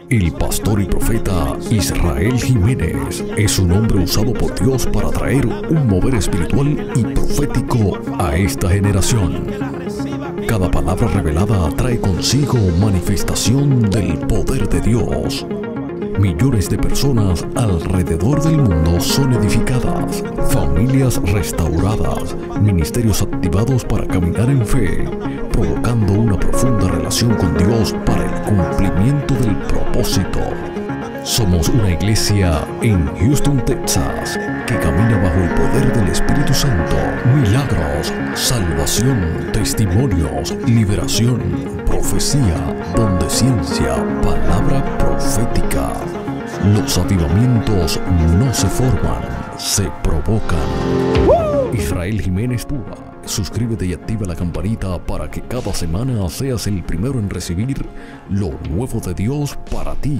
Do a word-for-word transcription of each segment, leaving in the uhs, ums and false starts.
El pastor y profeta Israel Jiménez es un hombre usado por Dios para traer un mover espiritual y profético a esta generación. Cada palabra revelada trae consigo manifestación del poder de Dios. Millones de personas alrededor del mundo son edificadas, familias restauradas, ministerios activados para caminar en fe, provocando una profunda relación con Dios para el cumplimiento del propósito. Somos una iglesia en Houston, Texas, que camina bajo el poder del Espíritu Santo. Milagros, salvación, testimonios, liberación, profecía, don de ciencia, palabra profética. Los avivamientos no se forman, se provocan. Israel Jiménez Púa. Suscríbete y activa la campanita para que cada semana seas el primero en recibir lo nuevo de Dios para ti.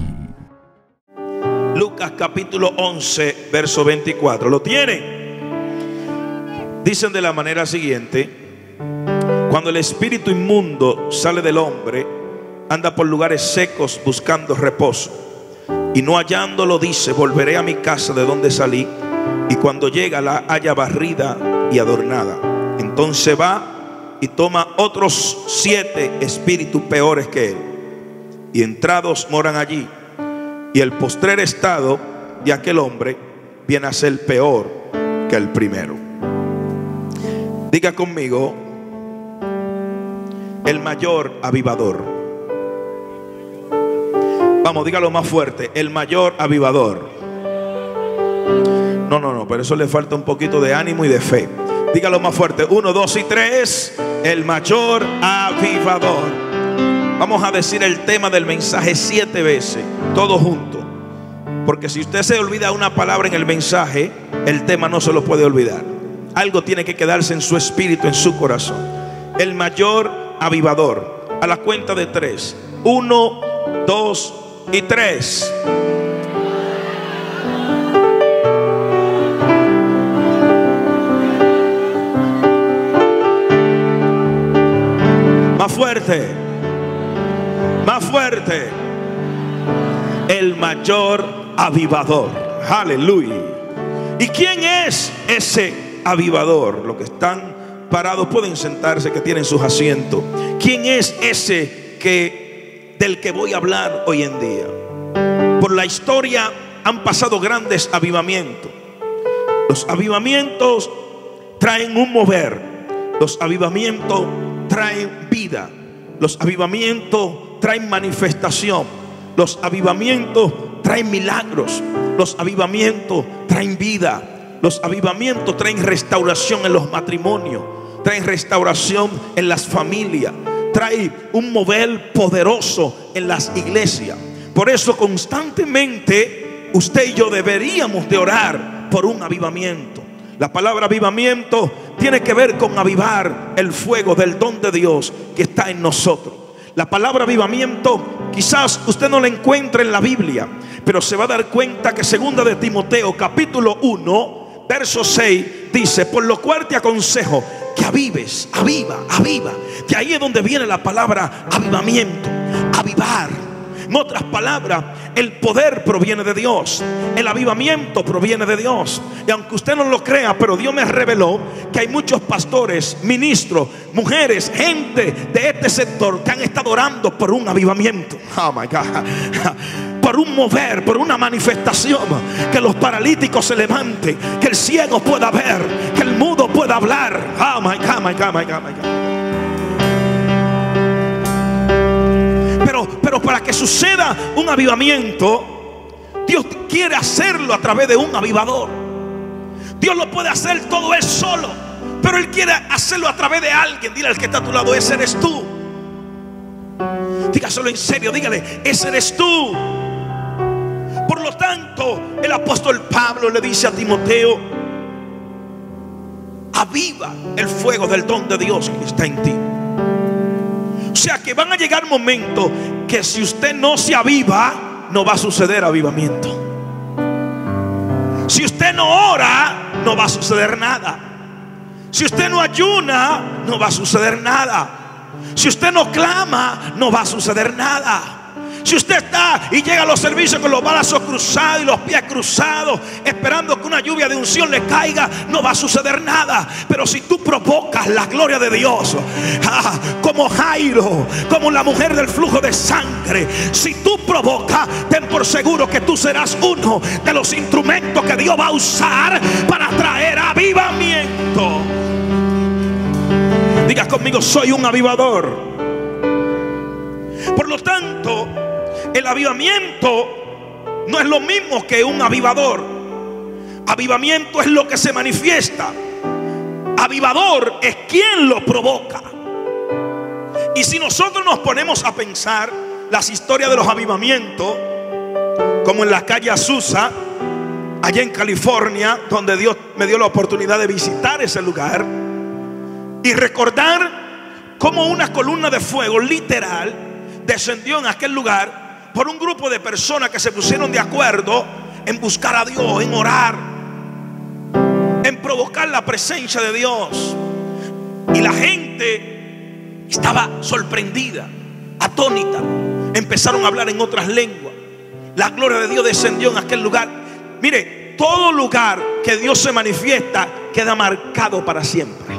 Lucas capítulo once, verso veinticuatro. ¿Lo tienen? Dicen de la manera siguiente: cuando el espíritu inmundo sale del hombre, anda por lugares secos buscando reposo, y no hallándolo dice: volveré a mi casa de donde salí. Y cuando llega la halla barrida y adornada. Entonces va y toma otros siete espíritus peores que él, y entrados moran allí. Y el postrer estado de aquel hombre viene a ser peor que el primero. Diga conmigo: el mayor avivador. Vamos, dígalo más fuerte: el mayor avivador. No, no, no, pero eso le falta un poquito de ánimo y de fe. Dígalo más fuerte: uno, dos y tres. El mayor avivador. Vamos a decir el tema del mensaje siete veces, todos juntos. Porque si usted se olvida una palabra en el mensaje, el tema no se lo puede olvidar. Algo tiene que quedarse en su espíritu, en su corazón. El mayor avivador. A la cuenta de tres. Uno, dos y tres. Más fuerte. Más fuerte. El mayor avivador. Aleluya. ¿Y quién es ese avivador? Los que están parados pueden sentarse, que tienen sus asientos. ¿Quién es ese que, del que voy a hablar hoy en día? Por la historia han pasado grandes avivamientos. Los avivamientos traen un mover. Los avivamientos traen vida. Los avivamientos traen manifestación. Los avivamientos traen milagros. Los avivamientos traen vida. Los avivamientos traen restauración en los matrimonios. Traen restauración en las familias. Trae un mover poderoso en las iglesias. Por eso constantemente usted y yo deberíamos de orar por un avivamiento. La palabra avivamiento tiene que ver con avivar el fuego del don de Dios que está en nosotros. La palabra avivamiento quizás usted no la encuentre en la Biblia, pero se va a dar cuenta que segunda de Timoteo capítulo uno verso seis dice: por lo cual te aconsejo que avives, aviva, aviva. De ahí es donde viene la palabra avivamiento, avivar. En otras palabras, el poder proviene de Dios. El avivamiento proviene de Dios. Y aunque usted no lo crea, pero Dios me reveló que hay muchos pastores, ministros, mujeres, gente de este sector que han estado orando por un avivamiento. Oh my God. Por un mover, por una manifestación. Que los paralíticos se levanten, que el ciego pueda ver, que el mudo pueda hablar. Oh my God, my God, my God, my God. Pero, pero para que suceda un avivamiento, Dios quiere hacerlo a través de un avivador. Dios lo puede hacer todo él solo, pero Él quiere hacerlo a través de alguien. Dile al que está a tu lado: ese eres tú. Dígaselo en serio, dígale: ese eres tú. Por lo tanto, el apóstol Pablo le dice a Timoteo: aviva el fuego del don de Dios que está en ti. O sea que van a llegar momentos que si usted no se aviva, no va a suceder avivamiento. Si usted no ora, no va a suceder nada. Si usted no ayuna, no va a suceder nada. Si usted no clama, no va a suceder nada. Si usted está y llega a los servicios con los brazos cruzados y los pies cruzados, esperando que una lluvia de unción le caiga, no va a suceder nada. Pero si tú provocas la gloria de Dios, ah, como Jairo, como la mujer del flujo de sangre, si tú provocas, ten por seguro que tú serás uno de los instrumentos que Dios va a usar para traer avivamiento. Diga conmigo: soy un avivador. Por lo tanto, el avivamiento no es lo mismo que un avivador. Avivamiento es lo que se manifiesta. Avivador es quien lo provoca. Y si nosotros nos ponemos a pensar las historias de los avivamientos, como en la calle Azusa, allá en California, donde Dios me dio la oportunidad de visitar ese lugar, y recordar cómo una columna de fuego literal descendió en aquel lugar por un grupo de personas que se pusieron de acuerdo en buscar a Dios, en orar, en provocar la presencia de Dios. Y la gente estaba sorprendida, atónita. Empezaron a hablar en otras lenguas. La gloria de Dios descendió en aquel lugar. Mire, todo lugar que Dios se manifiesta queda marcado para siempre.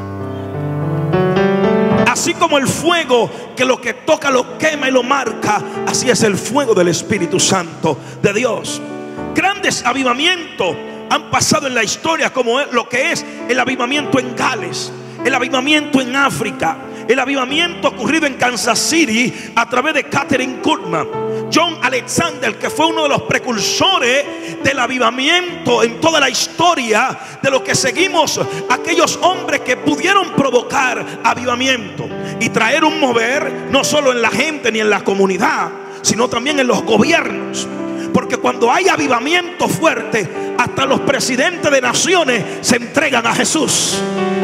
Así como el fuego que lo que toca lo quema y lo marca, así es el fuego del Espíritu Santo de Dios. Grandes avivamientos han pasado en la historia, como lo que es el avivamiento en Gales, el avivamiento en África, el avivamiento ocurrido en Kansas City a través de Catherine Kuhlman. John Alexander, que fue uno de los precursores del avivamiento en toda la historia, de lo que seguimos, aquellos hombres que pudieron provocar avivamiento y traer un mover no solo en la gente ni en la comunidad, sino también en los gobiernos. Porque cuando hay avivamiento fuerte, hasta los presidentes de naciones se entregan a Jesús.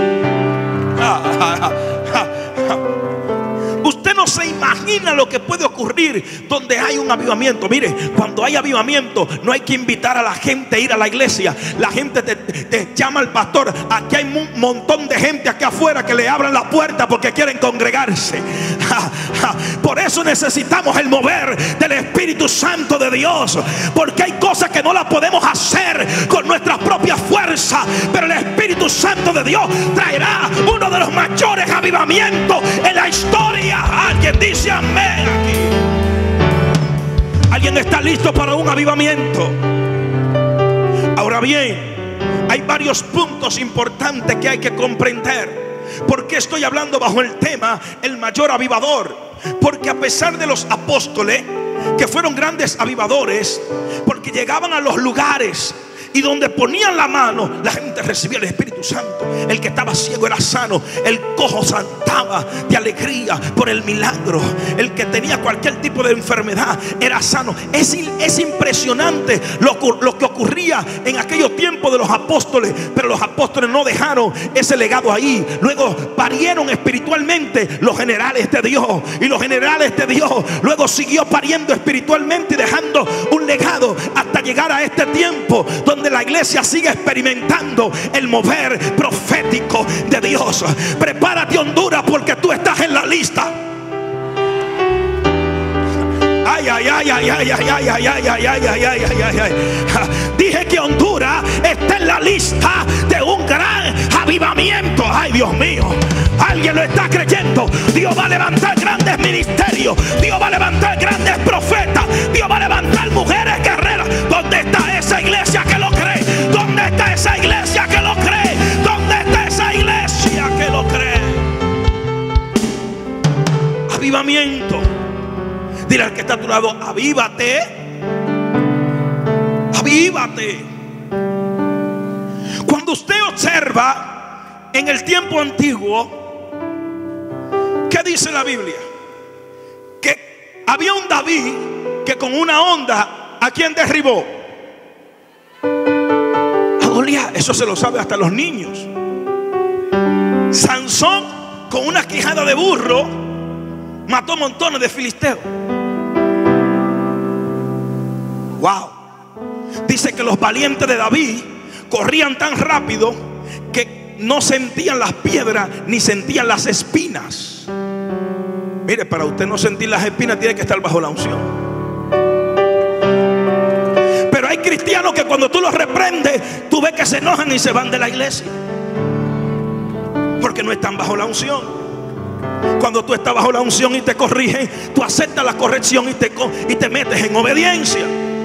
Usted no se imagina lo que puede ocurrir donde hay un avivamiento. Mire, cuando hay avivamiento no hay que invitar a la gente a ir a la iglesia. La gente te, te llama al pastor: aquí hay un montón de gente aquí afuera que le abran la puerta porque quieren congregarse. Por eso necesitamos el mover del Espíritu Santo de Dios, porque hay cosas que no las podemos hacer con nuestras propias fuerzas, pero el Espíritu Santo de Dios traerá uno de los mayores avivamientos en la historia. Alguien dice amén aquí. ¿Alguien está listo para un avivamiento? Ahora bien, hay varios puntos importantes que hay que comprender. ¿Por qué estoy hablando bajo el tema el mayor avivador? Porque a pesar de los apóstoles, que fueron grandes avivadores, porque llegaban a los lugares y donde ponían la mano, la gente recibía el Espíritu Santo. El que estaba ciego era sano, el cojo saltaba de alegría por el milagro, el que tenía cualquier tipo de enfermedad era sano. Es, es impresionante lo, lo que ocurría en aquellos tiempos de los apóstoles. Pero los apóstoles no dejaron ese legado ahí. Luego parieron espiritualmente los generales de Dios, y los generales de Dios luego siguió pariendo espiritualmente y dejando un legado hasta llegar a este tiempo donde la iglesia sigue experimentando el mover profético de Dios. Prepárate, Honduras, porque tú estás en la lista. Ay, ay, ay, ay, ay, ay, ay, ay, ay, ay, ay, ay, ay, ay, ay. Dije que Honduras está en la lista de un gran avivamiento. Ay, Dios mío, alguien lo está creyendo. Dios va a levantar grandes ministerios, Dios va a levantar grandes profetas, Dios va a levantar mujeres guerreras. ¿Dónde está esa iglesia que lo cree? ¿Dónde está esa iglesia que lo cree? ¿Dónde está esa iglesia que lo cree? Avivamiento. Dile al que está a tu lado: avívate. Avívate. Cuando usted observa en el tiempo antiguo, ¿qué dice la Biblia? Que había un David que con una onda, ¿a quién derribó? A Goliat. Eso se lo sabe hasta los niños. Sansón con una quijada de burro mató montones de filisteos. Wow. Dice que los valientes de David corrían tan rápido que no sentían las piedras ni sentían las espinas. Mire, para usted no sentir las espinas tiene que estar bajo la unción. cristianos que cuando tú los reprendes, tú ves que se enojan y se van de la iglesia, porque no están bajo la unción. Cuando tú estás bajo la unción y te corrigen, tú aceptas la corrección y te, y te metes en obediencia.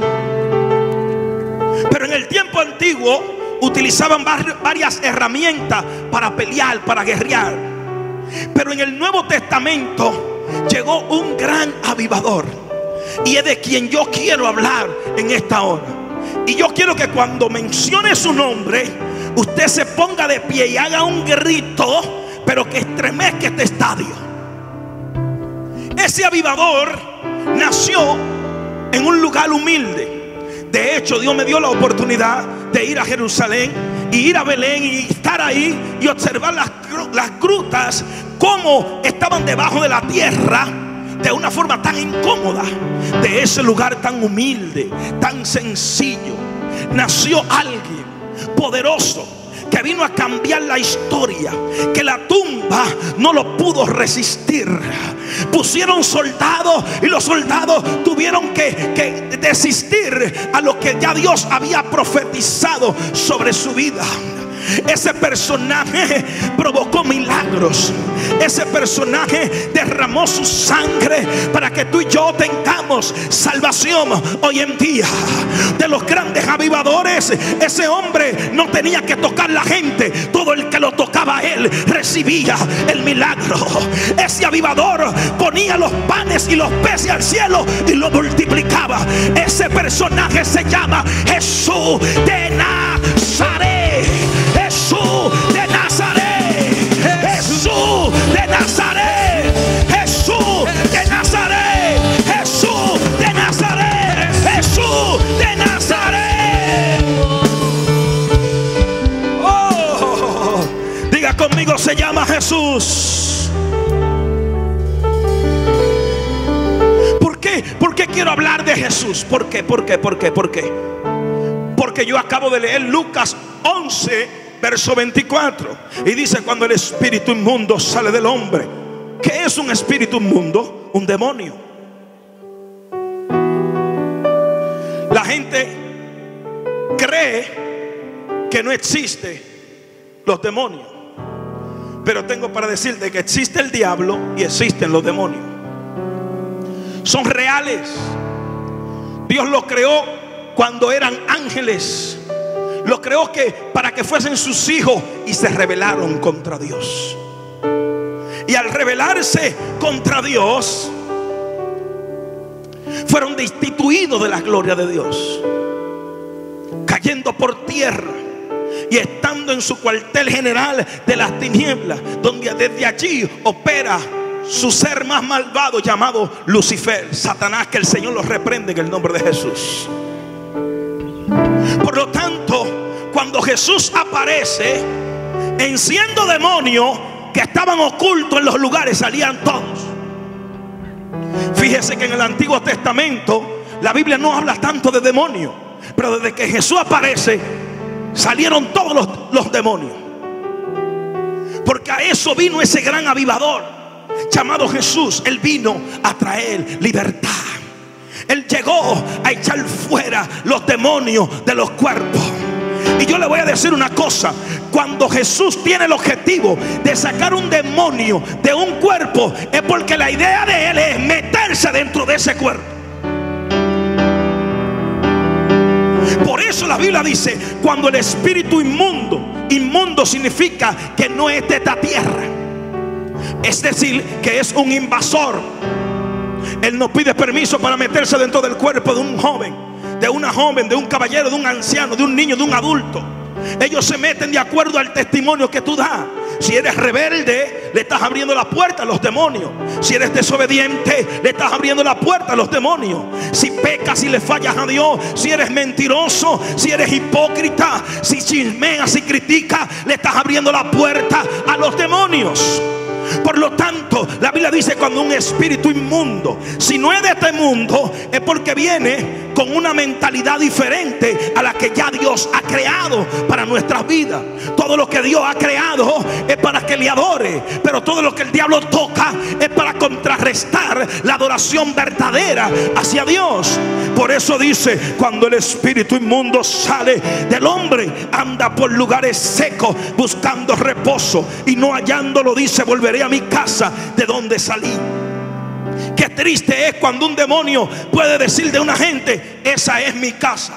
Pero en el tiempo antiguo utilizaban varias herramientas para pelear, para guerrear. Pero en el Nuevo Testamento llegó un gran avivador, y es de quien yo quiero hablar en esta hora. Y yo quiero que cuando mencione su nombre, usted se ponga de pie y haga un grito, pero que estremezca este estadio. Ese avivador nació en un lugar humilde. De hecho, Dios me dio la oportunidad de ir a Jerusalén y ir a Belén y estar ahí y observar las, las grutas, cómo estaban debajo de la tierra de una forma tan incómoda. De ese lugar tan humilde, tan sencillo, nació alguien poderoso que vino a cambiar la historia, que la tumba no lo pudo resistir. Pusieron soldados y los soldados tuvieron que, que desistir a lo que ya Dios había profetizado sobre su vida. Ese personaje provocó milagros. Ese personaje derramó su sangre para que tú y yo tengamos salvación hoy en día. De los grandes avivadores, ese hombre no tenía que tocar la gente. Todo el que lo tocaba a él recibía el milagro. Ese avivador ponía los panes y los peces al cielo y lo multiplicaba. Ese personaje se llama Jesús de Nazaret. Jesús de Nazaret, Jesús de Nazaret, Jesús de Nazaret, Jesús de Nazaret, Jesús de Nazaret. Oh, diga conmigo, se llama Jesús. ¿Por qué? ¿Por qué quiero hablar de Jesús? ¿Por qué? ¿Por qué? ¿Por qué? ¿Por qué? Porque yo acabo de leer Lucas once, verso veinticuatro, y dice: cuando el espíritu inmundo sale del hombre. ¿Qué es un espíritu inmundo? Un demonio. La gente cree que no existen los demonios, pero tengo para decirte que existe el diablo y existen los demonios. Son reales. Dios los creó cuando eran ángeles. Los creó que para que fuesen sus hijos, y se rebelaron contra Dios. Y al rebelarse contra Dios, fueron destituidos de la gloria de Dios, cayendo por tierra y estando en su cuartel general de las tinieblas, donde desde allí opera su ser más malvado, llamado Lucifer, Satanás, que el Señor los reprende en el nombre de Jesús. Por lo tanto, cuando Jesús aparece, en siendo demonios que estaban ocultos en los lugares, salían todos. Fíjese que en el Antiguo Testamento la Biblia no habla tanto de demonios, pero desde que Jesús aparece, salieron todos los, los demonios. Porque a eso vino ese gran avivador llamado Jesús. Él vino a traer libertad. Él llegó a echar fuera los demonios de los cuerpos. Y yo le voy a decir una cosa: cuando Jesús tiene el objetivo de sacar un demonio de un cuerpo, es porque la idea de él es meterse dentro de ese cuerpo. Por eso la Biblia dice: cuando el espíritu inmundo, inmundo significa que no es de esta tierra, es decir, que es un invasor. Él no pide permiso para meterse dentro del cuerpo de un joven, de una joven, de un caballero, de un anciano, de un niño, de un adulto. Ellos se meten de acuerdo al testimonio que tú das. Si eres rebelde, le estás abriendo la puerta a los demonios. Si eres desobediente, le estás abriendo la puerta a los demonios. Si pecas y le fallas a Dios, si eres mentiroso, si eres hipócrita, si chismeas y criticas, le estás abriendo la puerta a los demonios. Por lo tanto, la Biblia dice: cuando un espíritu inmundo, si no es de este mundo, es porque viene con una mentalidad diferente a la que ya Dios ha creado para nuestras vidas. Todo lo que Dios ha creado es para que le adore, pero todo lo que el diablo toca es para contrarrestar la adoración verdadera hacia Dios. Por eso dice: cuando el espíritu inmundo sale del hombre, anda por lugares secos buscando reposo, y no hallándolo dice: volveré a mi casa de donde salí. Qué triste es cuando un demonio puede decir de una gente: esa es mi casa.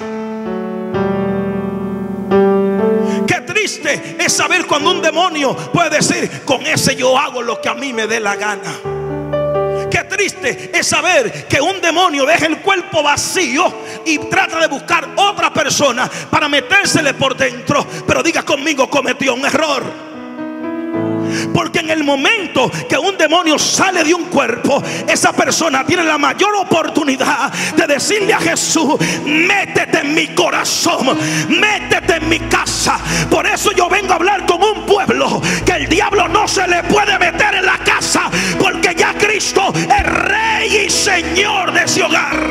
Qué triste es saber cuando un demonio puede decir: con ese yo hago lo que a mí me dé la gana. Qué triste es saber que un demonio deja el cuerpo vacío y trata de buscar otra persona para metérsele por dentro. Pero diga conmigo: cometió un error. Porque en el momento que un demonio sale de un cuerpo, esa persona tiene la mayor oportunidad de decirle a Jesús: métete en mi corazón, métete en mi casa. Por eso yo vengo a hablar con un pueblo que el diablo no se le puede meter en la casa, porque ya Cristo es Rey y Señor de ese hogar.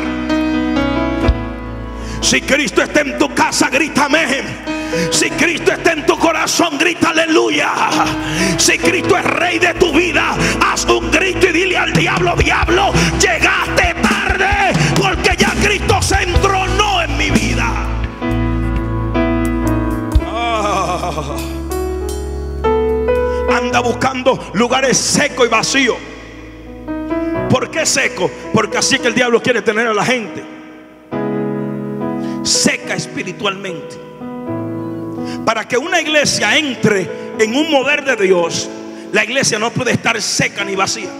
Si Cristo está en tu casa, grita amén. Si Cristo está en tu corazón, grita aleluya. Si Cristo es Rey de tu vida, haz un grito y dile al diablo: diablo, llegaste tarde, porque ya Cristo se entronó en mi vida. Oh. Anda buscando lugares secos y vacíos. ¿Por qué seco? Porque así que el diablo quiere tener a la gente seca espiritualmente. Para que una iglesia entre en un mover de Dios, la iglesia no puede estar seca ni vacía.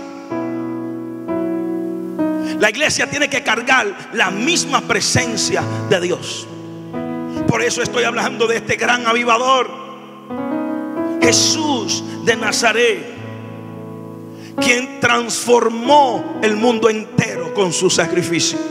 La iglesia tiene que cargar la misma presencia de Dios. Por eso estoy hablando de este gran avivador, Jesús de Nazaret, quien transformó el mundo entero con su sacrificio,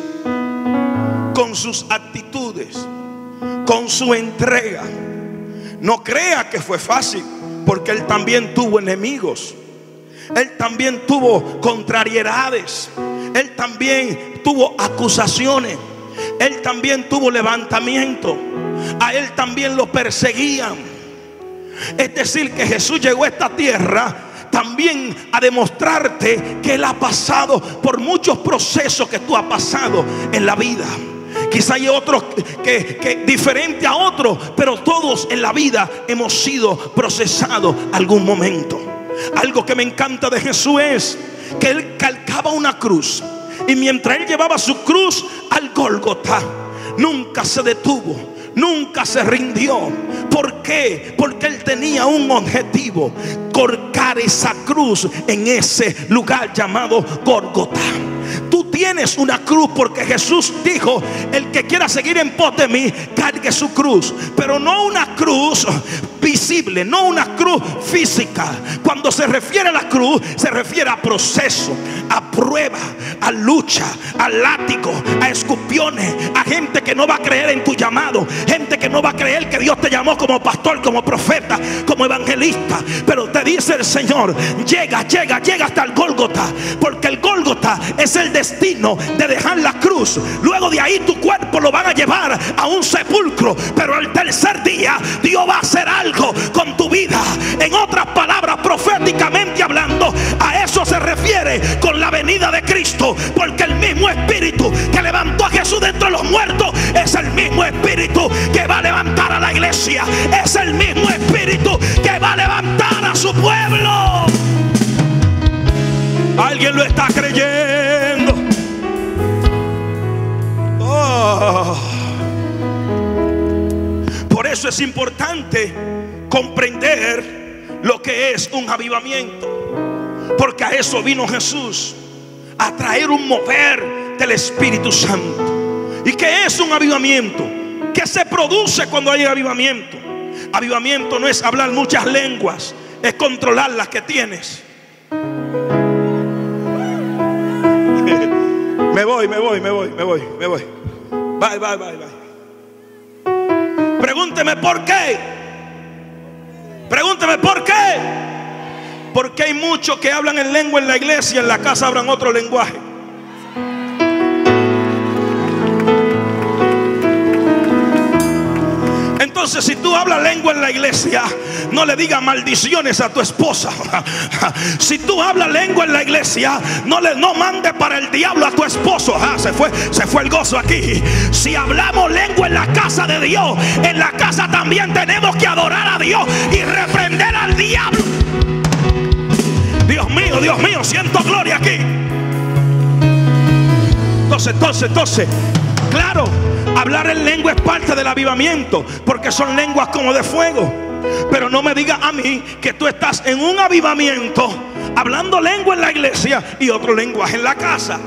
con sus actitudes, con su entrega. No crea que fue fácil, porque Él también tuvo enemigos. Él también tuvo contrariedades. Él también tuvo acusaciones. Él también tuvo levantamiento. A Él también lo perseguían. Es decir, que Jesús llegó a esta tierra también a demostrarte que Él ha pasado por muchos procesos que tú has pasado en la vida. Quizá hay otros que, que diferente a otros, pero todos en la vida hemos sido procesados algún momento. Algo que me encanta de Jesús es que Él cargaba una cruz, y mientras Él llevaba su cruz al Gólgota, nunca se detuvo, nunca se rindió. ¿Por qué? Porque Él tenía un objetivo: colgar esa cruz en ese lugar llamado Gólgota. Tú tienes una cruz porque Jesús dijo: el que quiera seguir en pos de mí, cargue su cruz. Pero no una cruz visible, no una cruz física. Cuando se refiere a la cruz, se refiere a proceso, a prueba, a lucha, a látigo, a escupiones, a gente que no va a creer en tu llamado, gente que no va a creer que Dios te llamó como pastor, como profeta, como evangelista. Pero te dice el Señor: llega, llega, llega hasta el Gólgota, porque el Gólgota es el destino de dejar la cruz. Luego de ahí tu cuerpo lo van a llevar a un sepulcro, pero al tercer día Dios va a hacer algo con tu vida. En otras palabras, proféticamente hablando, a eso se refiere con la venida de Cristo, porque el mismo espíritu que levantó a Jesús de entre los muertos es el mismo espíritu que va a levantar a la iglesia, es el mismo espíritu que va a levantar a su pueblo. ¿Alguien lo está creyendo? Oh. Por eso es importante comprender lo que es un avivamiento, porque a eso vino Jesús, a traer un mover del Espíritu Santo. ¿Y qué es un avivamiento? ¿Qué se produce cuando hay avivamiento? Avivamiento no es hablar muchas lenguas, es controlar las que tienes. Me voy, me voy, me voy, me voy, me voy. Bye, bye, bye, bye. Pregúnteme por qué. Pregúnteme por qué. Porque hay muchos que hablan en lengua en la iglesia, en la casa hablan otro lenguaje. Entonces, si tú hablas lengua en la iglesia, no le digas maldiciones a tu esposa. Si tú hablas lengua en la iglesia, no le no mandes para el diablo a tu esposo. Ah, se fue, se fue el gozo aquí. Si hablamos lengua en la casa de Dios, en la casa también tenemos que adorar a Dios y reprender al diablo. Dios mío, Dios mío, siento gloria aquí. Entonces, entonces, entonces, claro, hablar en lengua es parte del avivamiento, porque son lenguas como de fuego. Pero no me digas a mí que tú estás en un avivamiento hablando lengua en la iglesia y otro lenguaje en la casa,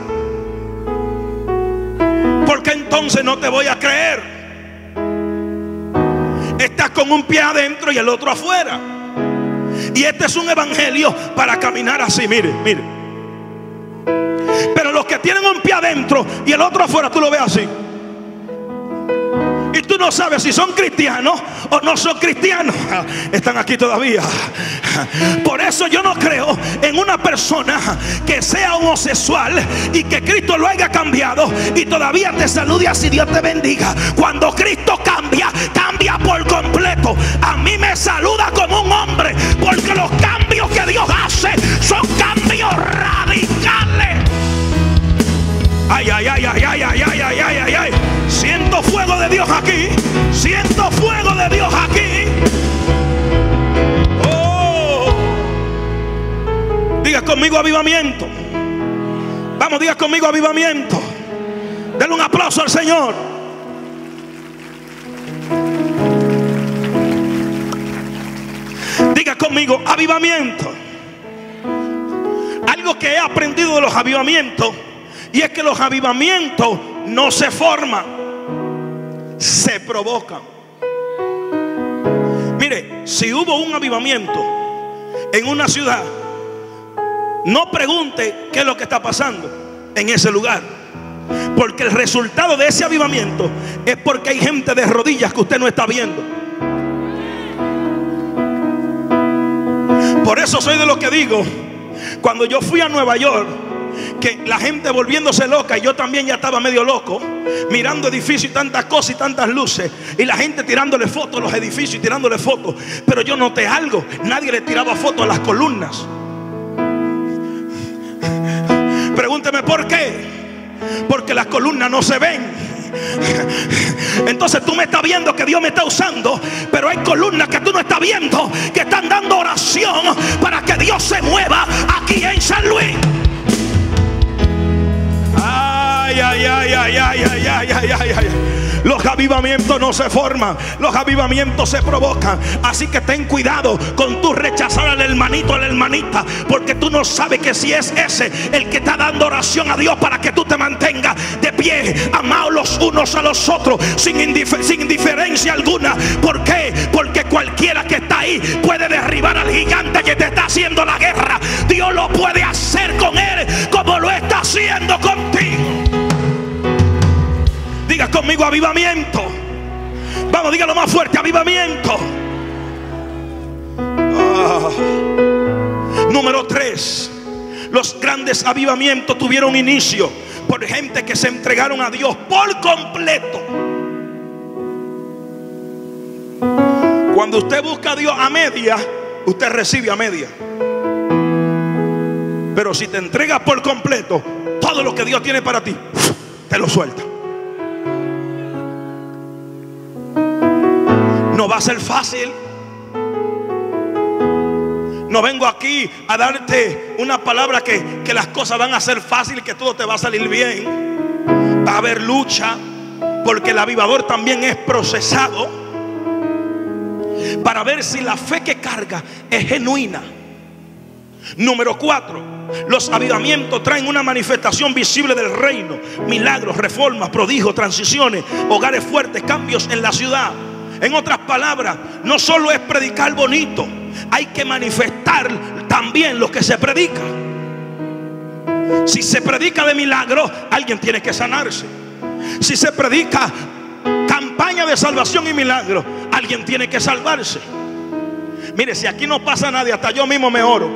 porque entonces no te voy a creer. Estás con un pie adentro y el otro afuera. Y este es un evangelio para caminar así, mire, mire. Pero los que tienen un pie adentro y el otro afuera, tú lo ves así. Y tú no sabes si son cristianos o no son cristianos. Están aquí todavía. Por eso yo no creo en una persona que sea homosexual y que Cristo lo haya cambiado y todavía te salude así, Dios te bendiga. Cuando Cristo cambia, cambia por completo. A mí me saluda como un hombre, porque los cambios que Dios hace son cambios radicales. Ay, ay, ay, ay, ay, ay, ay, ay, ay, ay, ay. Siento fuego de Dios aquí. Siento fuego de Dios aquí. Oh. Diga conmigo avivamiento. Vamos, diga conmigo avivamiento. Denle un aplauso al Señor. Diga conmigo avivamiento. Algo que he aprendido de los avivamientos, y es que los avivamientos no se forman, se provocan. Mire, si hubo un avivamiento en una ciudad, no pregunte qué es lo que está pasando en ese lugar, porque el resultado de ese avivamiento es porque hay gente de rodillas que usted no está viendo. Por eso soy de los que digo, cuando yo fui a Nueva York, que la gente volviéndose loca, y yo también ya estaba medio loco, mirando edificios y tantas cosas y tantas luces, y la gente tirándole fotos a los edificios y tirándole fotos. Pero yo noté algo: nadie le tiraba fotos a las columnas. Pregúnteme por qué. Porque las columnas no se ven. Entonces tú me estás viendo que Dios me está usando, pero hay columnas que tú no estás viendo, que están dando oración para que Dios se mueva aquí en San Luis. Ay, ay, ay, ay, ay, ay, ay, ay, ay, ay. Los avivamientos no se forman, los avivamientos se provocan. Así que ten cuidado con tu rechazar al hermanito, a la hermanita, porque tú no sabes que si es ese el que está dando oración a Dios para que tú te mantengas de pie, amados los unos a los otros, sin, indifer sin indiferencia alguna. ¿Por qué? Porque cualquiera que está ahí puede derribar al gigante que te está haciendo la guerra. Dios lo puede hacer con él como lo está haciendo contigo. Diga conmigo avivamiento. Vamos, dígalo más fuerte, avivamiento. Ah. Número tres. Los grandes avivamientos tuvieron inicio por gente que se entregaron a Dios por completo. Cuando usted busca a Dios a media, usted recibe a media. Pero si te entregas por completo, todo lo que Dios tiene para ti, te lo suelta. No va a ser fácil. No vengo aquí a darte una palabra que, que las cosas van a ser fáciles, que todo te va a salir bien. Va a haber lucha, porque el avivador también es procesado para ver si la fe que carga es genuina. Número cuatro. Los avivamientos traen una manifestación visible del reino: milagros, reformas, prodigios, transiciones, hogares fuertes, cambios en la ciudad. En otras palabras, no solo es predicar bonito, hay que manifestar también lo que se predica. Si se predica de milagros, alguien tiene que sanarse. Si se predica campaña de salvación y milagros, alguien tiene que salvarse. Mire, si aquí no pasa nadie, hasta yo mismo me oro,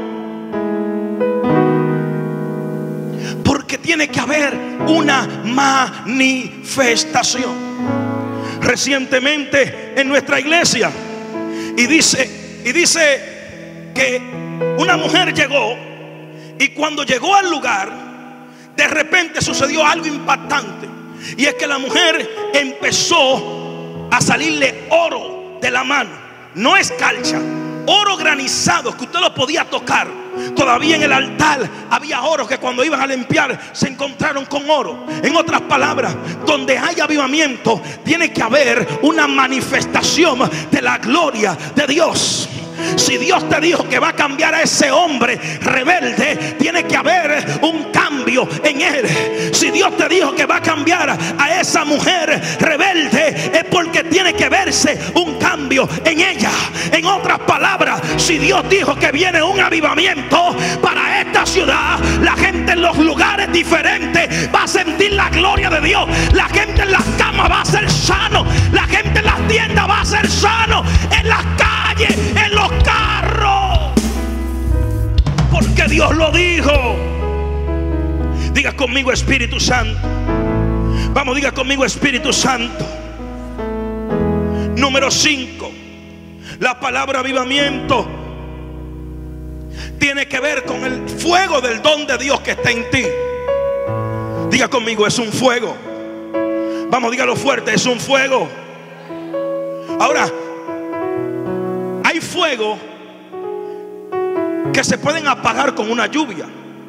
porque tiene que haber una manifestación. recientemente en nuestra iglesia. Y dice, y dice que una mujer llegó, y cuando llegó al lugar, de repente sucedió algo impactante. Y es que la mujer empezó a salirle oro de la mano. No escarcha, oro granizado que usted lo podía tocar. Todavía en el altar había oro que cuando iban a limpiar se encontraron con oro. En otras palabras, donde hay avivamiento tiene que haber una manifestación de la gloria de Dios. Si Dios te dijo que va a cambiar a ese hombre rebelde, tiene que haber un cambio en él. Si Dios te dijo que va a cambiar a esa mujer rebelde, es porque tiene que verse un cambio en ella. En otras palabras, si Dios dijo que viene un avivamiento para esta ciudad, la gente en los lugares diferentes va a sentir la gloria de Dios. La gente en las camas va a ser sano. La gente en las tiendas va a ser sano. En las calles, en los carros, porque Dios lo dijo. Diga conmigo, Espíritu Santo. Vamos, diga conmigo, Espíritu Santo. Número cinco, la palabra avivamiento tiene que ver con el fuego del don de Dios que está en ti. Diga conmigo, es un fuego. Vamos, dígalo fuerte, es un fuego. Ahora, hay fuego que se pueden apagar con una lluvia.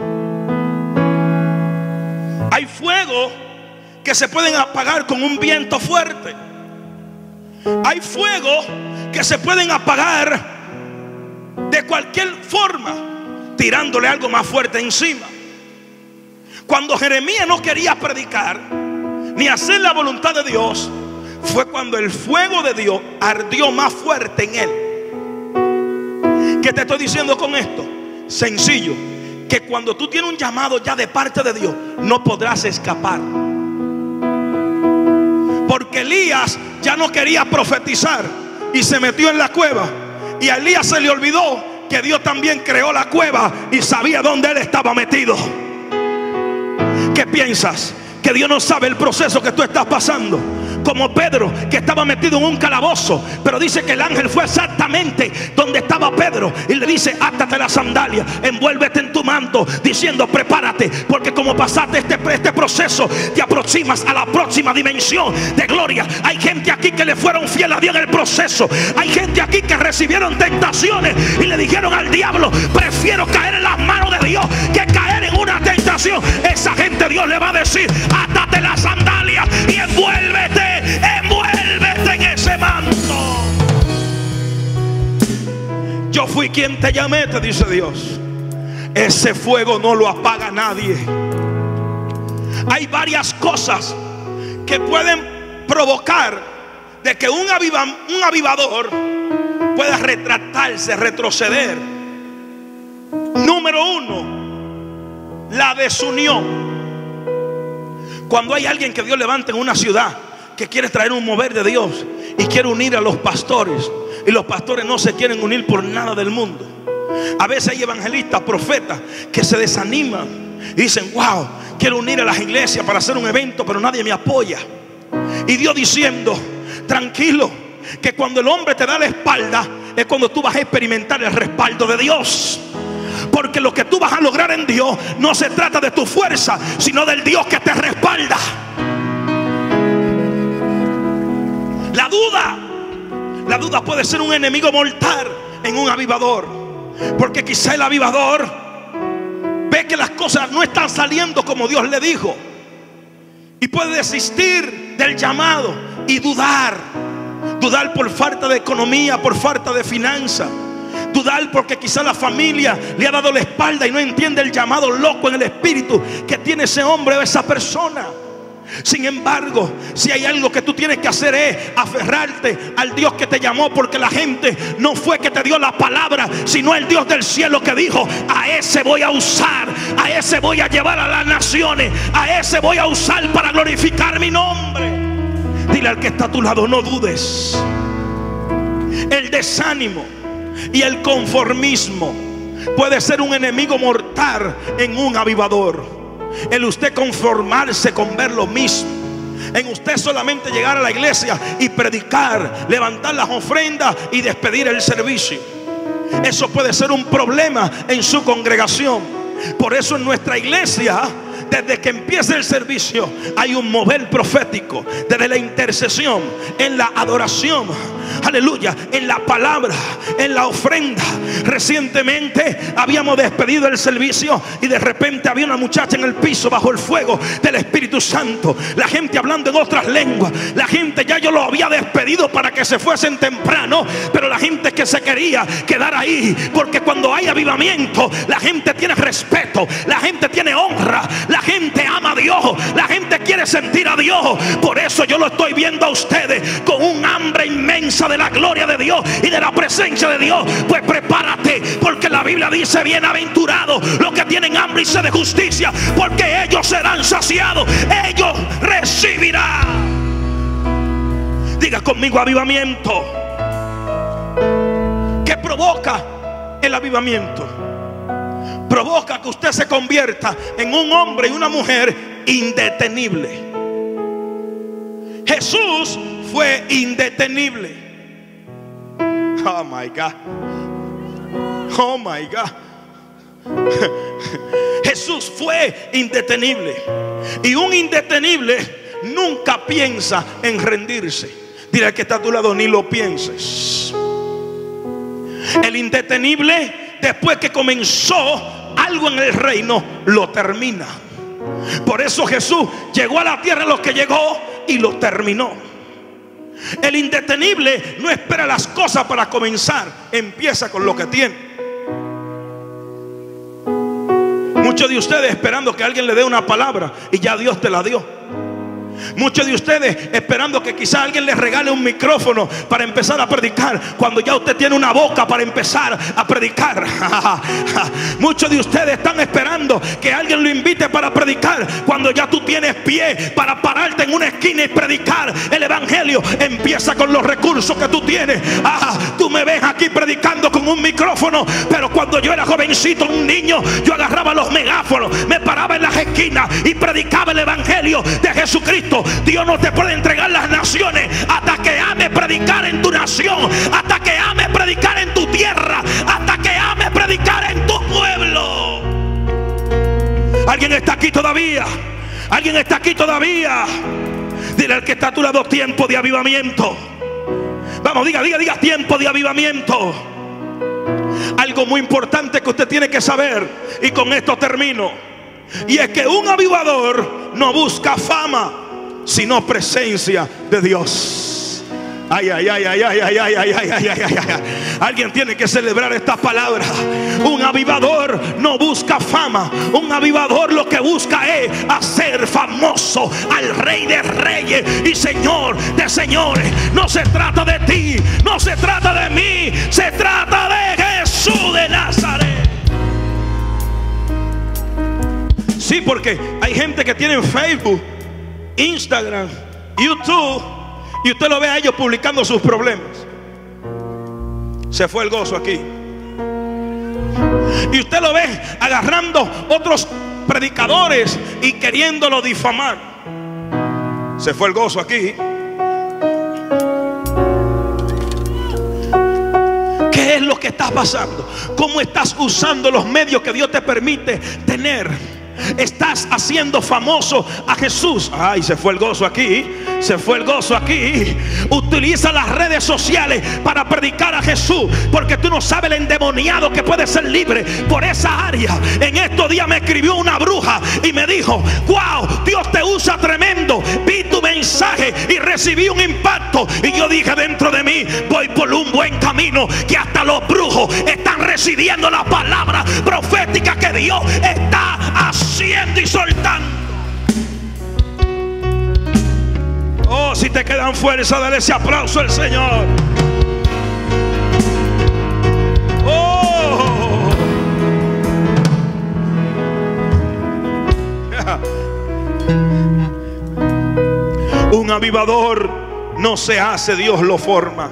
Hay fuego que se pueden apagar con un viento fuerte. Hay fuego que se pueden apagar de cualquier forma, tirándole algo más fuerte encima. Cuando Jeremías no quería predicar ni hacer la voluntad de Dios, fue cuando el fuego de Dios ardió más fuerte en él. ¿Qué te estoy diciendo con esto? Sencillo, que cuando tú tienes un llamado ya de parte de Dios, no podrás escapar. Porque Elías ya no quería profetizar y se metió en la cueva. Y a Elías se le olvidó que Dios también creó la cueva y sabía dónde él estaba metido. ¿Qué piensas? ¿Que Dios no sabe el proceso que tú estás pasando? Como Pedro, que estaba metido en un calabozo, pero dice que el ángel fue exactamente donde estaba Pedro y le dice: átate la sandalia, envuélvete en tu manto, diciendo: prepárate, porque como pasaste este, este proceso, te aproximas a la próxima dimensión de gloria. Hay gente aquí que le fueron fiel a Dios en el proceso. Hay gente aquí que recibieron tentaciones y le dijeron al diablo: prefiero caer en las manos de Dios que caer en una tentación. Esa gente Dios le va a decir: átate la sandalia y envuélvete. Envuélvete en ese manto. Yo fui quien te llamé, te dice Dios. Ese fuego no lo apaga nadie. Hay varias cosas que pueden provocar de que un, aviva, un avivador pueda retractarse, retroceder. Número uno, la desunión. Cuando hay alguien que Dios levanta en una ciudad, que quiere traer un mover de Dios y quiere unir a los pastores, y los pastores no se quieren unir por nada del mundo. A veces hay evangelistas, profetas que se desaniman y dicen: wow, quiero unir a las iglesias para hacer un evento, pero nadie me apoya. Y Dios diciendo: tranquilo, que cuando el hombre te da la espalda es cuando tú vas a experimentar el respaldo de Dios. Porque lo que tú vas a lograr en Dios no se trata de tu fuerza, sino del Dios que te respalda. La duda, la duda puede ser un enemigo mortal en un avivador. Porque quizá el avivador ve que las cosas no están saliendo como Dios le dijo, y puede desistir del llamado y dudar. Dudar por falta de economía, por falta de finanzas. Dudar porque quizá la familia le ha dado la espalda y no entiende el llamado loco en el espíritu que tiene ese hombre o esa persona. Sin embargo, si hay algo que tú tienes que hacer es aferrarte al Dios que te llamó, porque la gente no fue que te dio la palabra, sino el Dios del cielo que dijo: a ese voy a usar, a ese voy a llevar a las naciones, a ese voy a usar para glorificar mi nombre. Dile al que está a tu lado: no dudes. El desánimo y el conformismo puede ser un enemigo mortal en un avivador. El usted conformarse con ver lo mismo. en usted solamente llegar a la iglesia y predicar, levantar las ofrendas y despedir el servicio. Eso puede ser un problema en su congregación. Por eso en nuestra iglesia, desde que empieza el servicio, hay un mover profético. Desde la intercesión, en la adoración, aleluya, en la palabra, en la ofrenda. Recientemente habíamos despedido el servicio y de repente había una muchacha en el piso bajo el fuego del Espíritu Santo. La gente hablando en otras lenguas. La gente, ya yo lo había despedido para que se fuesen temprano, pero la gente que se quería quedar ahí, porque cuando hay avivamiento, la gente tiene respeto, la gente tiene honra, la gente ama a Dios, la gente quiere sentir a Dios. Por eso yo lo estoy viendo a ustedes con un hambre inmensa de la gloria de Dios y de la presencia de Dios. Pues prepárate, porque la Biblia dice: bienaventurados los que tienen hambre y sed de justicia, porque ellos serán saciados, ellos recibirán. Diga conmigo: avivamiento. ¿Qué provoca el avivamiento? Provoca que usted se convierta en un hombre y una mujer indetenible. Jesús fue indetenible. Oh my God. Oh my God. Jesús fue indetenible. Y un indetenible nunca piensa en rendirse. Dile al que está a tu lado: ni lo pienses. El indetenible, después que comenzó algo en el reino, lo termina. Por eso Jesús llegó a la tierra a los que llegó y lo terminó. El indetenible no espera las cosas para comenzar, empieza con lo que tiene. Muchos de ustedes esperando que alguien le dé una palabra y ya Dios te la dio. Muchos de ustedes esperando que quizá alguien les regale un micrófono para empezar a predicar, cuando ya usted tiene una boca para empezar a predicar. Muchos de ustedes están esperando que alguien lo invite para predicar, cuando ya tú tienes pie para pararte en una esquina y predicar el evangelio. Empieza con los recursos que tú tienes. Ah, tú me ves aquí predicando con un micrófono, pero cuando yo era jovencito, un niño, yo agarraba los megáfonos, me paraba en las esquinas y predicaba el evangelio de Jesucristo. Dios no te puede entregar las naciones hasta que ames predicar en tu nación, hasta que ames predicar en tu tierra, hasta que ames predicar en tu pueblo. ¿Alguien está aquí todavía? ¿Alguien está aquí todavía? Dile al que está a tu lado: tiempo de avivamiento. Vamos, diga, diga, diga: tiempo de avivamiento. Algo muy importante que usted tiene que saber, y con esto termino, y es que un avivador no busca fama, sino presencia de Dios. Ay, ay, ay, ay, ay, ay, ay, ay, ay, ay, ay, ay, ay. Alguien tiene que celebrar esta palabra. Un avivador no busca fama. Un avivador lo que busca es hacer famoso al Rey de Reyes y Señor de Señores. No se trata de ti, no se trata de mí, se trata de Jesús de Nazaret. Sí, porque hay gente que tiene Facebook, Instagram, YouTube, y usted lo ve a ellos publicando sus problemas. Se fue el gozo aquí. Y usted lo ve agarrando otros predicadores y queriéndolo difamar. Se fue el gozo aquí. ¿Qué es lo que está pasando? ¿Cómo estás usando los medios que Dios te permite tener? Estás haciendo famoso a Jesús. Ay, se fue el gozo aquí. Se fue el gozo aquí. Utiliza las redes sociales para predicar a Jesús, porque tú no sabes el endemoniado que puede ser libre por esa área. En estos días me escribió una bruja y me dijo: wow, Dios te usa tremendo. Vi tu mensaje y recibí un impacto. Y yo dije dentro de mí: voy por un buen camino, que hasta los brujos están recibiendo la palabra profética que Dios está haciendo y soltando. Oh, si te quedan fuerza, dale ese aplauso al Señor. Oh. Un avivador no se hace, Dios lo forma.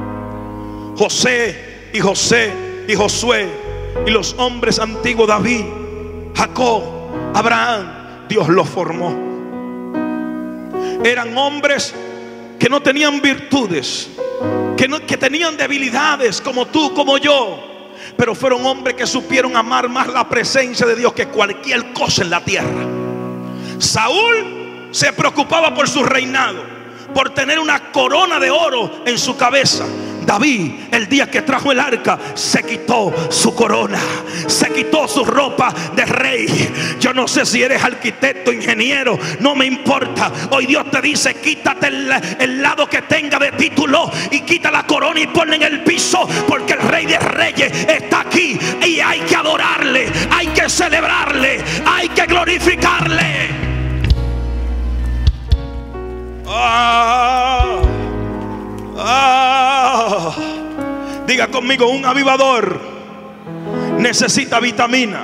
José y José y Josué y los hombres antiguos, David, Jacob, Abraham, Dios los formó. Eran hombres que no tenían virtudes, que, no, que tenían debilidades como tú, como yo, pero fueron hombres que supieron amar más la presencia de Dios que cualquier cosa en la tierra. Saúl se preocupaba por su reinado, por tener una corona de oro en su cabeza. David, el día que trajo el arca, se quitó su corona, se quitó su ropa de rey. Yo no sé si eres arquitecto, ingeniero, no me importa. Hoy Dios te dice: quítate el, el lado que tenga de título y quita la corona y ponla en el piso, porque el Rey de Reyes está aquí y hay que adorarle, hay que celebrarle, hay que glorificarle. Ah, ah. Diga conmigo: un avivador necesita vitamina.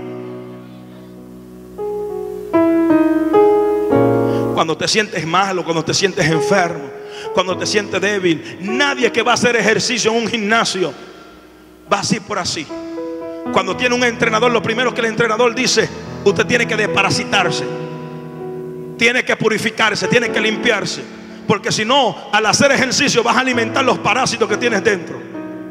Cuando te sientes malo, cuando te sientes enfermo, cuando te sientes débil, nadie que va a hacer ejercicio en un gimnasio va así por así. Cuando tiene un entrenador, lo primero que el entrenador dice: usted tiene que desparasitarse, tiene que purificarse, tiene que limpiarse, porque si no, al hacer ejercicio vas a alimentar los parásitos que tienes dentro.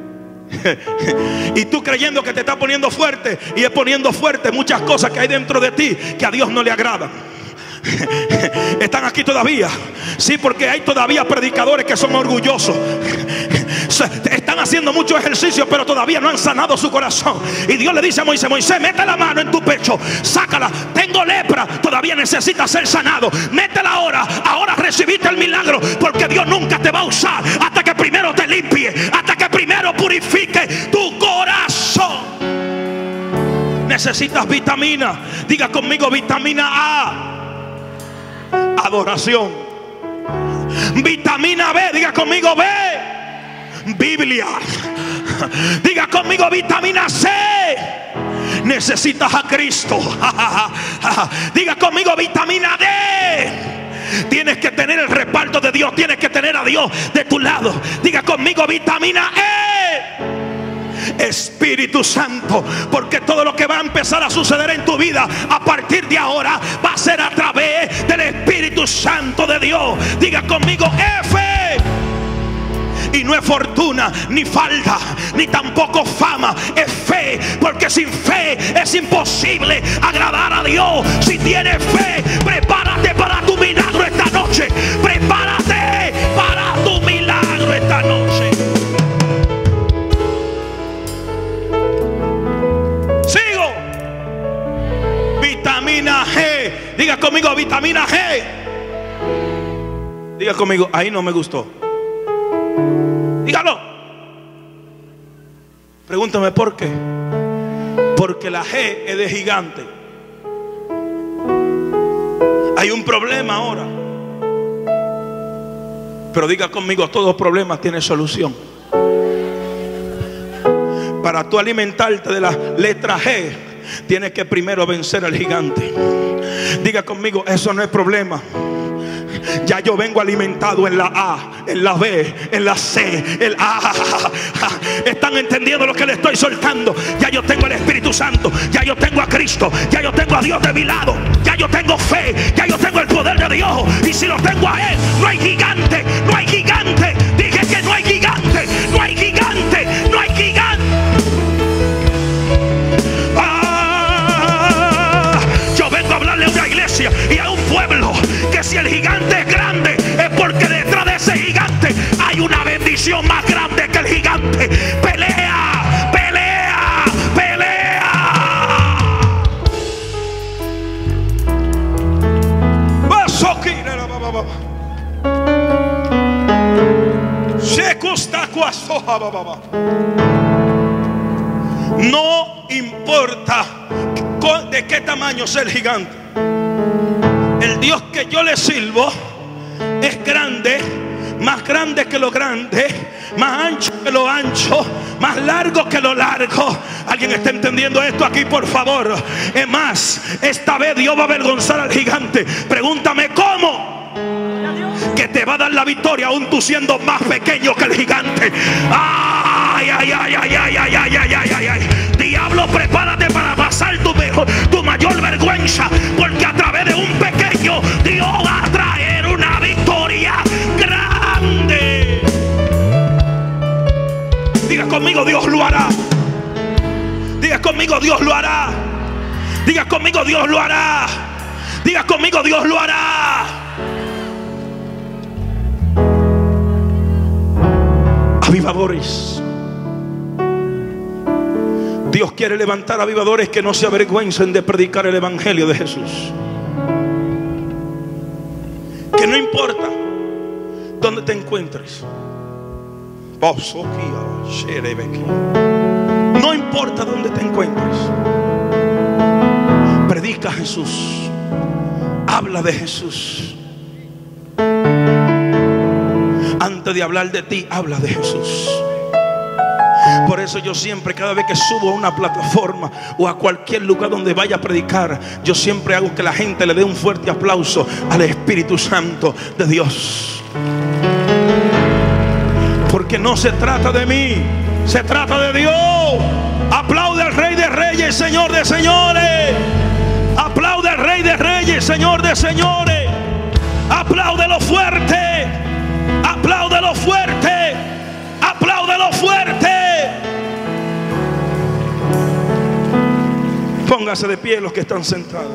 Y tú creyendo que te está poniendo fuerte, y es poniendo fuerte muchas cosas que hay dentro de ti que a Dios no le agradan. Están aquí todavía, sí, porque hay todavía predicadores que son orgullosos. Están haciendo mucho ejercicio, pero todavía no han sanado su corazón. Y Dios le dice a Moisés: Moisés, mete la mano en tu pecho, sácala. Tengo lepra, todavía necesitas ser sanado. Métela ahora, ahora recibiste el milagro, porque Dios nunca te va a usar hasta que primero te limpie, hasta que primero purifique tu corazón. Necesitas vitamina. Diga conmigo: vitamina A, adoración. Vitamina B, diga conmigo: B, Biblia. Diga conmigo: vitamina C, necesitas a Cristo. Diga conmigo: vitamina D, tienes que tener el respaldo de Dios, tienes que tener a Dios de tu lado. Diga conmigo: vitamina E, Espíritu Santo, porque todo lo que va a empezar a suceder en tu vida a partir de ahora va a ser a través del Espíritu Santo de Dios. Diga conmigo: F, y no es fortuna, ni falda, ni tampoco fama, es fe, porque sin fe es imposible agradar a Dios. Si tienes fe, prepárate para tu milagro esta noche. Prepárate para tu milagro esta noche. Sigo. Vitamina G. Diga conmigo: vitamina G. Diga conmigo: ahí no me gustó. Dígalo. Pregúntame por qué. Porque la G es de gigante. Hay un problema ahora, pero diga conmigo: todo problema tiene solución. Para tú alimentarte de la letra G, tienes que primero vencer al gigante. Diga conmigo: eso no es problema. Ya yo vengo alimentado en la A, en la B, en la C, el A. ¿Están entendiendo lo que le estoy soltando? Ya yo tengo el Espíritu Santo, ya yo tengo a Cristo, ya yo tengo a Dios de mi lado, ya yo tengo fe, ya yo tengo el poder de Dios. Y si lo tengo a Él, no hay gigante, no hay gigante. Dije que no hay gigante, no hay gigante, no hay gigante. Ah, yo vengo a hablarle a una iglesia y a un pueblo que si el gigante es grande, es porque detrás de ese gigante hay una bendición más grande que el gigante. Pelea, pelea, pelea. No importa de qué tamaño sea el gigante, el Dios que yo le sirvo es grande, más grande que lo grande, más ancho que lo ancho, más largo que lo largo. ¿Alguien está entendiendo esto aquí, por favor? Es más, esta vez Dios va a avergonzar al gigante. Pregúntame cómo. Que te va a dar la victoria aún tú siendo más pequeño que el gigante. Ay, ay, ay, ay, ay, ay, ay, ay, ay, ay. Diablo, prepárate para pasar tu mejor, tu mayor vergüenza, porque a través de un pequeño Dios va a traer una conmigo, Dios lo hará. Diga conmigo, Dios lo hará. Diga conmigo, Dios lo hará. Diga conmigo, Dios lo hará. Avivadores. Dios quiere levantar avivadores que no se avergüencen de predicar el evangelio de Jesús. Que no importa dónde te encuentres. No importa dónde te encuentres. Predica a Jesús. Habla de Jesús. Antes de hablar de ti, habla de Jesús. Por eso yo siempre, cada vez que subo a una plataforma o a cualquier lugar donde vaya a predicar, yo siempre hago que la gente le dé un fuerte aplauso al Espíritu Santo de Dios. Porque no se trata de mí, se trata de Dios. Aplaude al Rey de Reyes, Señor de Señores. Aplaude al Rey de Reyes, Señor de Señores. Apláudelo fuerte. Apláudelo fuerte. Apláudelo fuerte. Póngase de pie los que están sentados.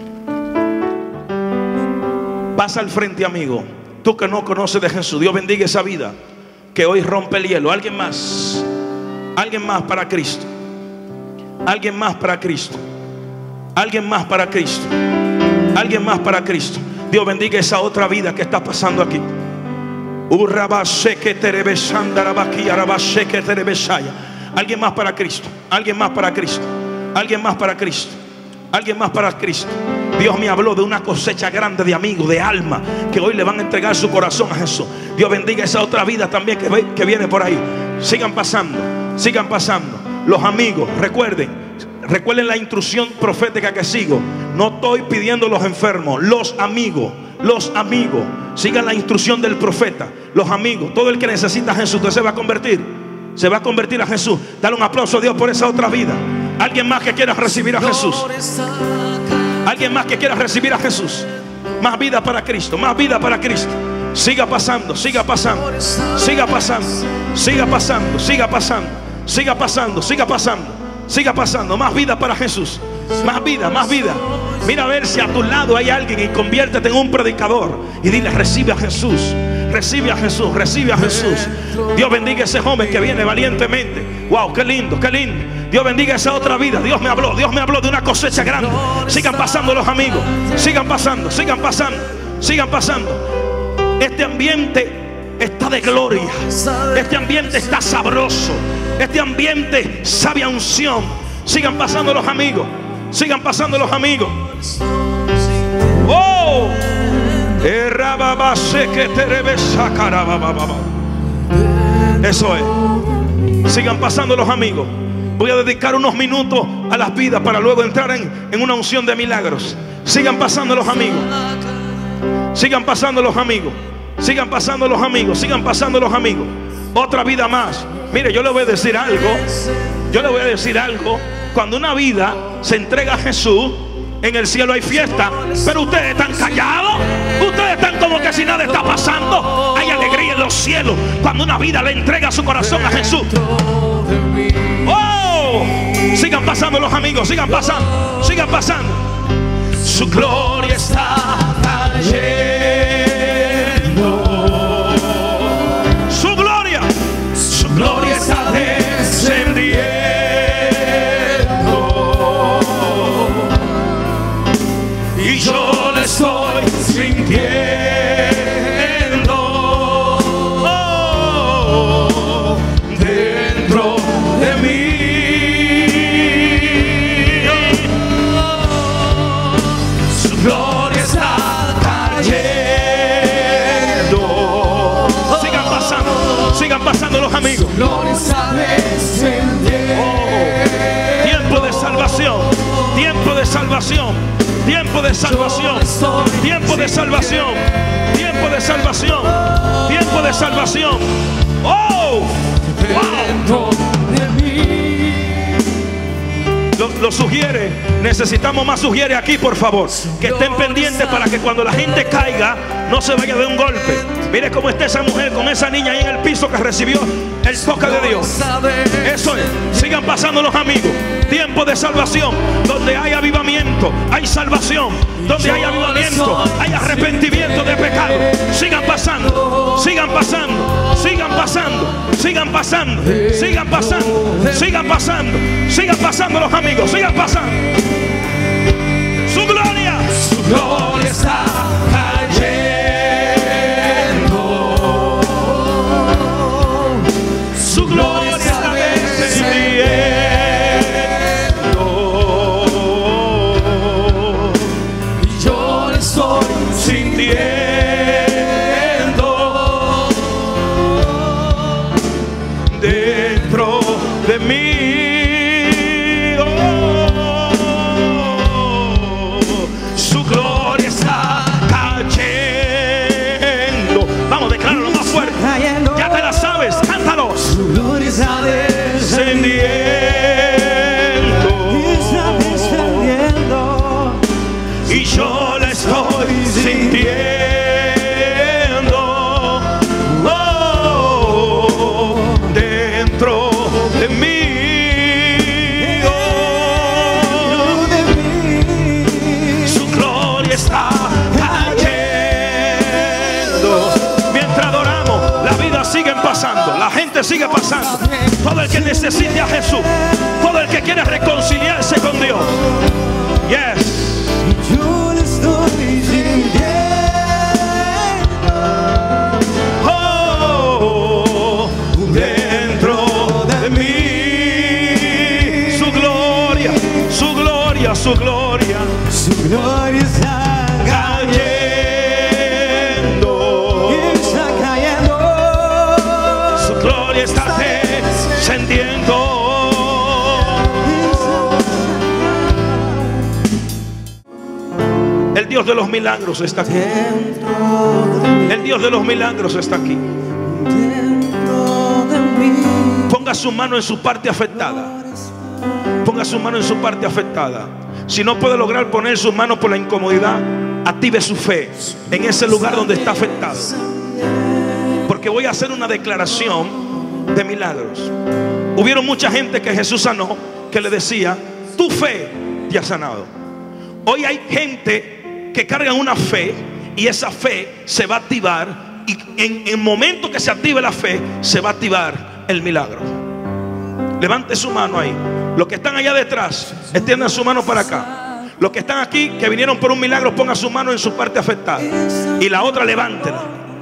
Pasa al frente, amigo. Tú que no conoces de Jesús, Dios bendiga esa vida que hoy rompe el hielo. Alguien más. Alguien más para Cristo. Alguien más para Cristo. Alguien más para Cristo. Alguien más para Cristo. Dios bendiga esa otra vida que está pasando aquí. Alguien más para Cristo. Alguien más para Cristo. Alguien más para Cristo. Alguien más para Cristo. Dios me habló de una cosecha grande de amigos, de alma, que hoy le van a entregar su corazón a Jesús. Dios bendiga esa otra vida también que, que viene por ahí. Sigan pasando, sigan pasando. Los amigos, recuerden, recuerden la instrucción profética que sigo. No estoy pidiendo los enfermos, los amigos, los amigos. Sigan la instrucción del profeta. Los amigos, todo el que necesita a Jesús, usted se va a convertir. Se va a convertir a Jesús. Dale un aplauso a Dios por esa otra vida. Alguien más que quiera recibir a Jesús. Alguien más que quiera recibir a Jesús. Más vida para Cristo, más vida para Cristo. Siga pasando, siga pasando, siga pasando, siga pasando, siga pasando, siga pasando, siga pasando, siga pasando. Más vida para Jesús. Más vida, más vida. Mira a ver si a tu lado hay alguien y conviértete en un predicador y dile: recibe a Jesús, recibe a Jesús, recibe a Jesús. Dios bendiga a ese joven que viene valientemente. Wow, qué lindo, qué lindo. Dios bendiga esa otra vida. Dios me habló, Dios me habló de una cosecha grande. Sigan pasando los amigos, sigan pasando, sigan pasando, sigan pasando. Este ambiente está de gloria. Este ambiente está sabroso. Este ambiente sabe a unción. Sigan pasando los amigos. Sigan pasando los amigos. Oh, eso es. Sigan pasando los amigos. Voy a dedicar unos minutos a las vidas para luego entrar en, en una unción de milagros. Sigan pasando los amigos. Sigan pasando los amigos. Sigan pasando los amigos. Sigan pasando los amigos. Otra vida más. Mire, yo le voy a decir algo. Yo le voy a decir algo. Cuando una vida se entrega a Jesús, en el cielo hay fiesta. Pero ustedes están callados. Ustedes están como que si nada está pasando. Hay alegría en los cielos cuando una vida le entrega su corazón a Jesús. Oh, sigan pasando los amigos. Sigan pasando. Sigan pasando. Su gloria está cayendo. Su gloria. Su gloria está descendiendo. Y yo le estoy sintiendo. Oh, dentro de mí. Su gloria está cayendo. Sigan pasando, sigan pasando los amigos. Su gloria está descendiendo. Oh, tiempo de salvación, tiempo de salvación. Tiempo de salvación, tiempo de salvación, tiempo de salvación, tiempo de salvación. Oh, wow. Lo, los sugiere, necesitamos más sugiere aquí, por favor. Que estén pendientes para que cuando la gente caiga no se vaya de un golpe. Mire cómo está esa mujer con esa niña ahí en el piso que recibió el toque de Dios. Eso es. Sigan pasando los amigos. Tiempo de salvación. Donde hay avivamiento, hay salvación. Donde hay avivamiento, hay arrepentimiento de pecado. Sigan pasando, sigan pasando, sigan pasando, sigan pasando, sigan pasando, sigan pasando, sigan pasando los amigos, sigan pasando. Su gloria, su gloria está cayendo. Su gloria está descendiendo. Y yo le estoy sintiendo dentro de mí. Y yo la estoy sintiendo, oh, dentro de mí, oh, su gloria está cayendo. Mientras adoramos, la vida sigue pasando, la gente sigue pasando. Todo el que necesite a Jesús, todo el que quiere reconciliarse con Dios, yes. Yo le estoy sintiendo, oh, dentro de mí, su gloria, su gloria, su gloria, su gloria está cayendo, está cayendo, su gloria está descendiendo. El Dios de los milagros está aquí. El Dios de los milagros está aquí. Ponga su mano en su parte afectada. Ponga su mano en su parte afectada. Si no puede lograr poner su mano por la incomodidad, active su fe en ese lugar donde está afectado. Porque voy a hacer una declaración de milagros. Hubieron mucha gente que Jesús sanó, que le decía: tu fe te ha sanado. Hoy hay gente que cargan una fe y esa fe se va a activar, y en el momento que se active la fe se va a activar el milagro. Levante su mano ahí. Los que están allá detrás, extiendan su mano para acá. Los que están aquí, que vinieron por un milagro, pongan su mano en su parte afectada y la otra levántela.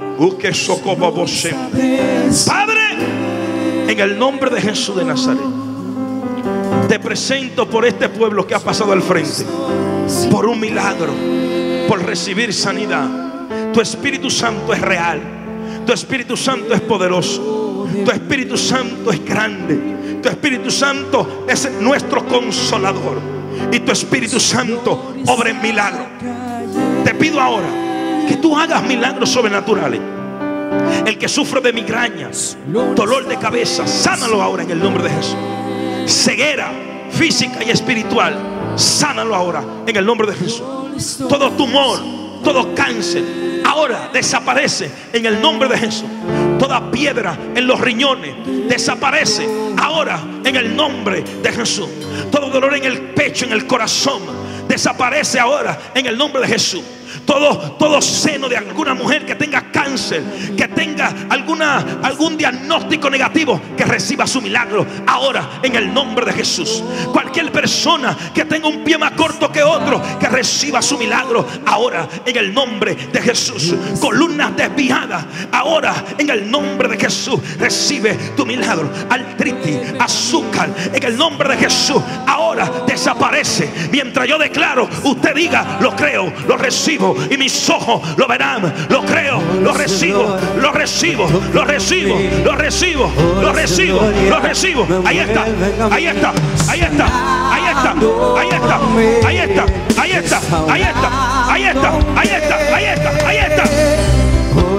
Padre, en el nombre de Jesús de Nazaret, te presento por este pueblo que ha pasado al frente, por un milagro, por recibir sanidad. Tu Espíritu Santo es real, tu Espíritu Santo es poderoso, tu Espíritu Santo es grande, tu Espíritu Santo es nuestro consolador, y tu Espíritu Santo obra en milagro. Te pido ahora que tú hagas milagros sobrenaturales. El que sufre de migrañas, dolor de cabeza, sánalo ahora en el nombre de Jesús. Ceguera física y espiritual, sánalo ahora en el nombre de Jesús. Todo tumor, todo cáncer, ahora desaparece en el nombre de Jesús. Toda piedra en los riñones desaparece ahora en el nombre de Jesús. Todo dolor en el pecho, en el corazón, desaparece ahora en el nombre de Jesús. Todo, todo seno de alguna mujer que tenga cáncer, que tenga alguna, algún diagnóstico negativo, que reciba su milagro ahora en el nombre de Jesús. Cualquier persona que tenga un pie más corto que otro, que reciba su milagro ahora en el nombre de Jesús. Columnas desviadas, ahora en el nombre de Jesús recibe tu milagro. Artritis, azúcar, en el nombre de Jesús ahora desaparece. Mientras yo declaro, usted diga: lo creo, lo recibo, y mis ojos lo verán. Lo creo, lo recibo, lo recibo, lo recibo, lo recibo, lo recibo, lo recibo. Ahí está, ahí está, ahí está, ahí está, ahí está, ahí está, ahí está, ahí está, ahí está, ahí está, ahí está, ahí está, ahí está.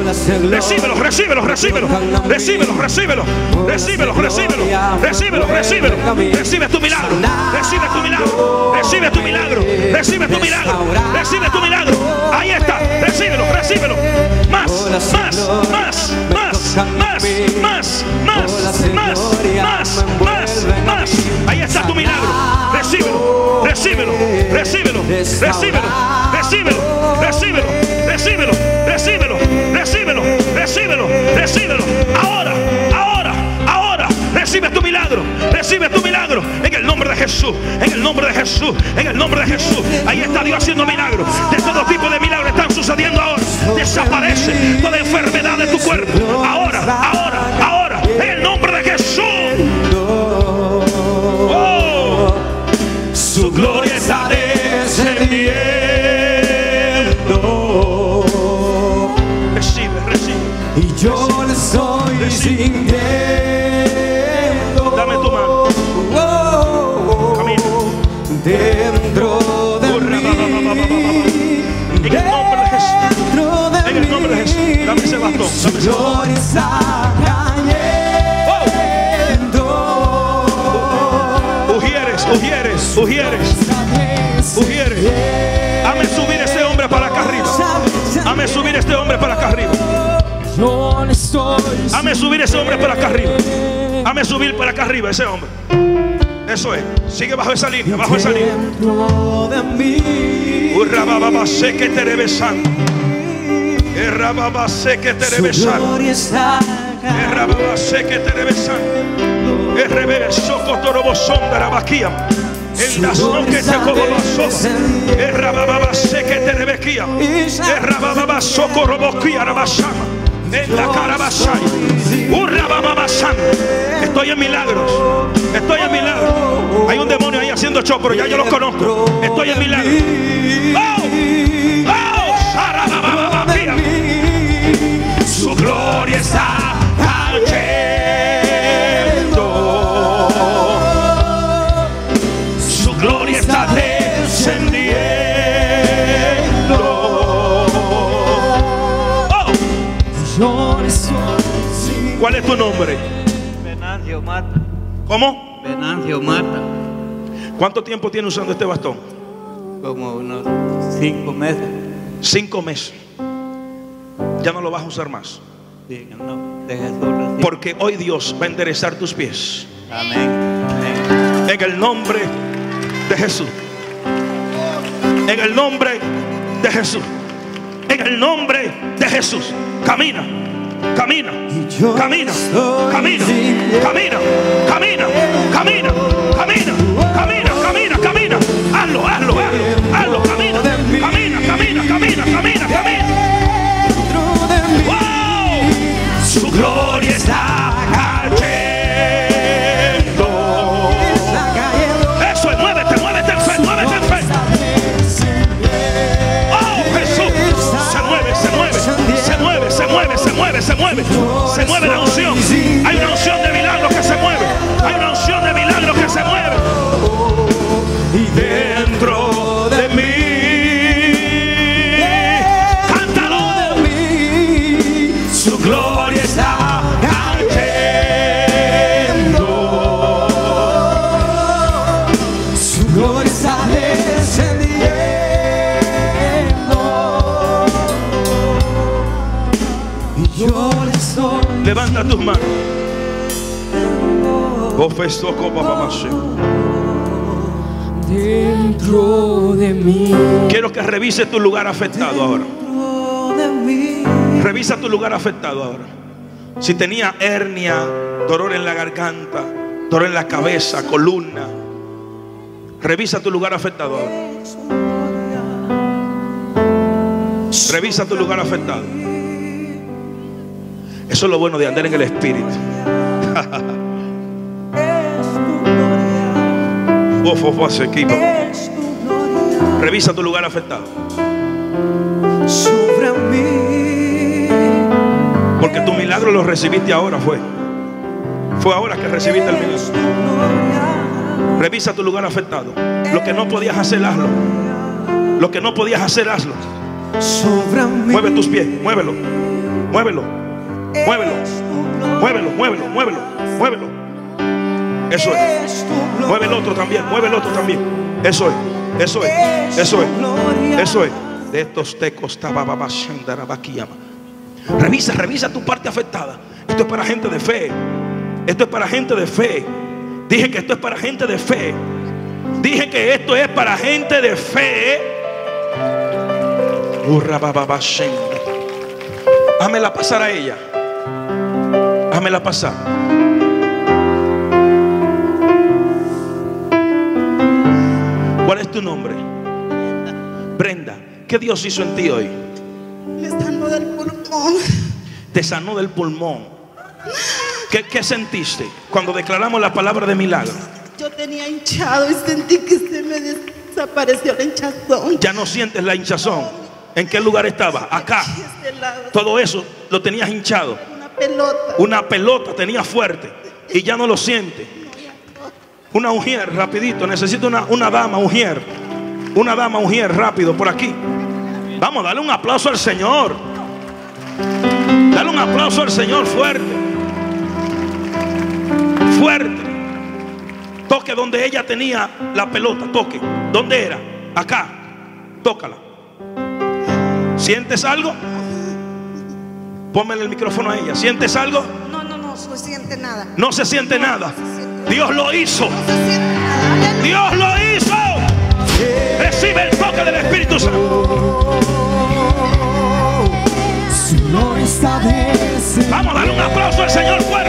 Recíbelo, recíbelo, recíbelo, recíbelo, recíbelo, recíbelo, recíbelo, recíbelo, recíbelo. Recibe tu milagro, recibe tu milagro, recibe tu milagro, recibe tu milagro, recibe tu milagro. Ahí está, recíbelo, recíbelo. Más, más, más, más, más, más, más, más, más, más, más. Ahí está tu milagro. Recíbelo, recíbelo, recíbelo, recíbelo, recíbelo, recíbelo, recíbelo, recíbelo, recíbelo, recíbelo, recíbelo. Ahora, ahora, ahora, recibe tu milagro, recibe tu milagro. En el nombre de Jesús, en el nombre de Jesús, en el nombre de Jesús. Ahí está Dios haciendo milagros. De todo tipo de milagros están sucediendo ahora. Desaparece toda enfermedad de tu cuerpo. Ahora, ahora, ahora, en el nombre de Jesús. Oh, su gloria está descendiendo. Recibe, recibe. Y yo le estoy sintiendo. Dame tu mano. Camina. Dentro de mí. En el nombre de Jesús. En el nombre de Jesús. Dame ese bastón. Dame ese bastón. Ujieres, ujieres, ujieres, ujieres. Hame subir este hombre para acá arriba. Hame subir este hombre para acá arriba. Hame subir ese hombre para acá arriba. Hame subir para acá arriba ese hombre. Eso es. Sigue bajo esa línea, bajo esa línea. Urrababa sé que te rebesan. Errababa sé que te rebesan. Errababa sé que te rebesan. Errebe socotoroboson de la vaquía. El dasno que te cobobasó. Errababa sé que te rebequía. Errababa socorroboquía rabasama. En la carabasay. Urrababasan. Estoy en milagros. Estoy en milagros. Hay un demonio ahí haciendo show, pero ya yo lo conozco. Estoy en milagros. ¡Oh! ¡Oh! ¡Sarababababía! Su gloria está cayendo. Su gloria está descendiendo. Oh. ¿Cuál es tu nombre? Venancio Mata. ¿Cómo? Venancio Mata. ¿Cuánto tiempo tiene usando este bastón? Como unos cinco meses. Cinco meses. Ya no lo vas a usar más. Sí, en el nombre de Jesús. Recibe. Porque hoy Dios va a enderezar tus pies. Amén. Amén. En el nombre de Jesús. En el nombre de Jesús. En el nombre de Jesús. Camina. Camina, camina, camina, camina, camina, camina, camina, camina, camina, camina. Hazlo, hazlo, hazlo, hazlo, camina, camina, camina, camina, camina, camina. ¡Wow! Su gloria está cayendo. Eso es, muévete, muévete en fe, muévete en fe. ¡Oh, Jesús! Se mueve, se mueve, se mueve, se mueve, se mueve, se mueve. Se mueve la unción. Hay una unción de milagros que se mueve. Hay una unción de milagros que se mueve. Y dentro de mí, cántalo. Su gloria está cayendo. Su gloria está descendiendo. Y yo le soy. Levanta tus manos. Dentro de mí. Quiero que revise tu lugar afectado ahora. Revisa tu lugar afectado ahora. Si tenía hernia, dolor en la garganta, dolor en la cabeza, columna. Revisa tu lugar afectado ahora. Revisa tu lugar afectado. Eso es lo bueno de andar en el Espíritu. Revisa tu lugar afectado. Porque tu milagro lo recibiste ahora. Fue Fue ahora que recibiste el milagro. Revisa tu lugar afectado. Lo que no podías hacer, hazlo. Lo que no podías hacer, hazlo. Mueve tus pies, muévelo. muévelo, muévelo, muévelo, muévelo, muévelo, muévelo. Eso es. Mueve el otro también, mueve el otro también. Eso es, eso es, eso es, eso es. De estos tecos Revisa, revisa tu parte afectada. Esto es para gente de fe. Esto es para gente de fe. Dije que esto es para gente de fe. Dije que esto es para gente de fe. Hámela pasar a ella. Hámela pasar. ¿Cuál es tu nombre? Brenda. ¿Qué Dios hizo en ti hoy? Me sanó del pulmón. Te sanó del pulmón. ¿Qué, qué sentiste cuando declaramos la palabra de milagro? Yo tenía hinchado y sentí que se me desapareció la hinchazón. Ya no sientes la hinchazón. ¿En qué lugar estaba? Acá. Todo eso lo tenías hinchado. Una pelota. Una pelota tenía fuerte y ya no lo siente. Una ujier, rapidito. Necesito una, una dama ujier. Una dama ujier, rápido, por aquí. Vamos, dale un aplauso al Señor. Dale un aplauso al Señor fuerte. Fuerte. Toque donde ella tenía la pelota. Toque. ¿Dónde era? Acá. Tócala. ¿Sientes algo? Pónmele el micrófono a ella. ¿Sientes algo? No, no, no se siente nada. No se siente nada. Dios lo hizo. No se siente nada. Dios lo hizo. Recibe el toque del Espíritu Santo. Vamos a darle un aplauso al Señor fuerte.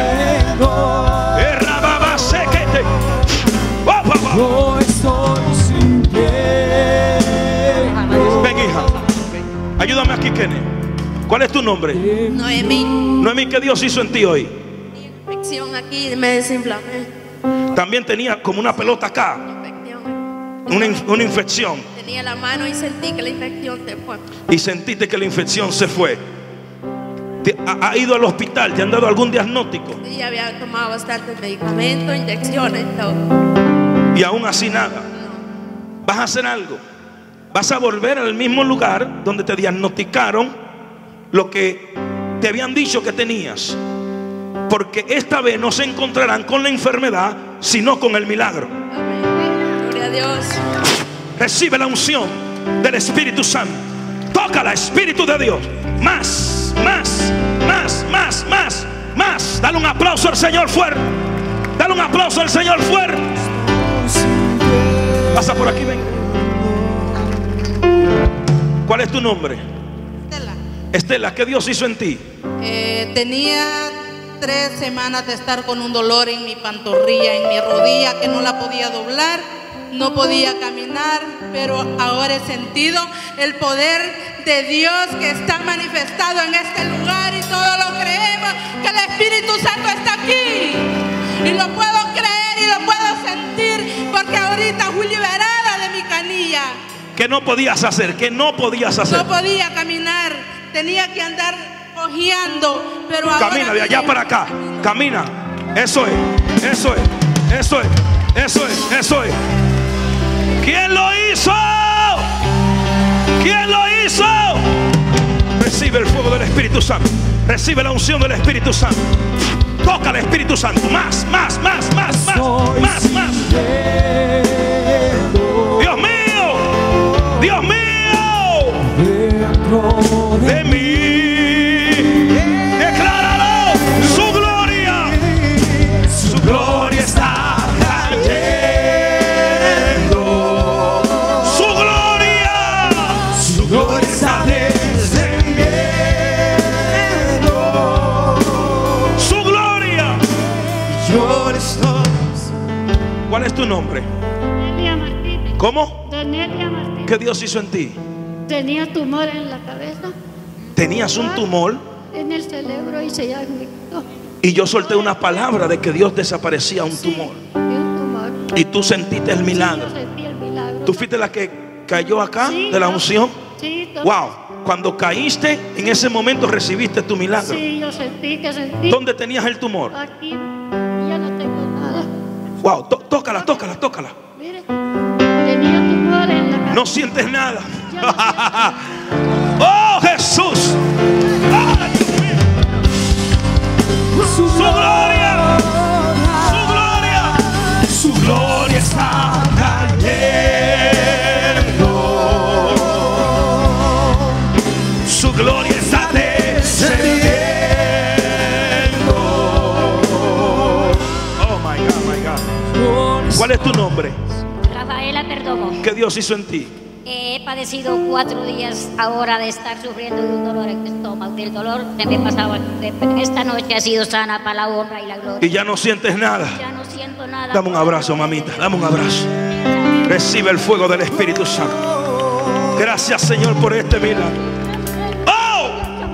Ven, hija. Ayúdame aquí, Kenny. ¿Cuál es tu nombre? Noemí. Noemí, ¿qué Dios hizo en ti hoy? Tenía infección aquí, me desinflamé. También tenía como una pelota acá. Infección. Una, in- una infección. Tenía la mano y sentí que la infección se fue. Y sentiste que la infección se fue. Te- ha, ha ido al hospital? ¿Te han dado algún diagnóstico? Sí, había tomado bastantes medicamentos, inyecciones, todo. Y aún así nada. Vas a hacer algo. Vas a volver al mismo lugar donde te diagnosticaron lo que te habían dicho que tenías. Porque esta vez no se encontrarán con la enfermedad, sino con el milagro. Amén. Gloria a Dios. Recibe la unción del Espíritu Santo. Tócala, Espíritu de Dios. Más, más, más, más, más, más. Dale un aplauso al Señor fuerte. Dale un aplauso al Señor fuerte. Pasa por aquí, ven. ¿Cuál es tu nombre? Estela. Estela, ¿qué Dios hizo en ti? Eh, tenía tres semanas de estar con un dolor en mi pantorrilla, en mi rodilla, que no la podía doblar, no podía caminar, pero ahora he sentido el poder de Dios que está manifestado en este lugar y todos lo creemos, que el Espíritu Santo está aquí y lo puedo creer y lo puedo sentir, porque ahorita fui liberada de mi canilla. ¿Qué no podías hacer? ¿Qué no podías hacer? No podía caminar, tenía que andar cojeando, pero ahora Camina de allá para acá. Camina. Eso es, eso es, eso es, eso es, eso es. ¿Quién lo hizo? ¿Quién lo hizo? Recibe el fuego del Espíritu Santo. Recibe la unción del Espíritu Santo. Toca al Espíritu Santo. Más, más, más, más, más, más, más. Dios mío, Dios mío, de mí. Decláralo. Su gloria, su gloria está cayendo. Su gloria, su gloria está descendiendo. Su gloria. Yo estoy. ¿Cuál es tu nombre? Donelia Martínez. ¿Cómo? Donelia Martínez. ¿Qué Dios hizo en ti? Tenía tumor en la cabeza, Tenías un tumor en el cerebro y se diagnosticó. y yo solté una palabra de que Dios desaparecía un tumor. Y un tumor. Y tú sentiste el milagro. Sí, yo sentí el milagro. ¿Tú fuiste la que cayó acá Sí, de la yo- unción? Sí, todo- Wow. Cuando caíste, en ese momento recibiste tu milagro. Sí, yo sentí que sentí. ¿Dónde tenías el tumor? Aquí ya no tengo nada. Wow. tó- Tócala, tócala, tócala. Mire, tenía tumor en la cabeza. No sientes nada. Ya no siento. Oh, Jesús. Ay, Dios mío. nombre? Rafaela Perdomo. ¿Qué Dios hizo en ti? He padecido cuatro días ahora de estar sufriendo de un dolor en el estómago. Del dolor que me pasaba. Esta noche ha sido sana para la honra y la gloria. Y ya no sientes nada. Ya no siento nada. Dame un abrazo, mamita. Dame un abrazo. Recibe el fuego del Espíritu Santo. Gracias, Señor, por este milagro. ¡Oh!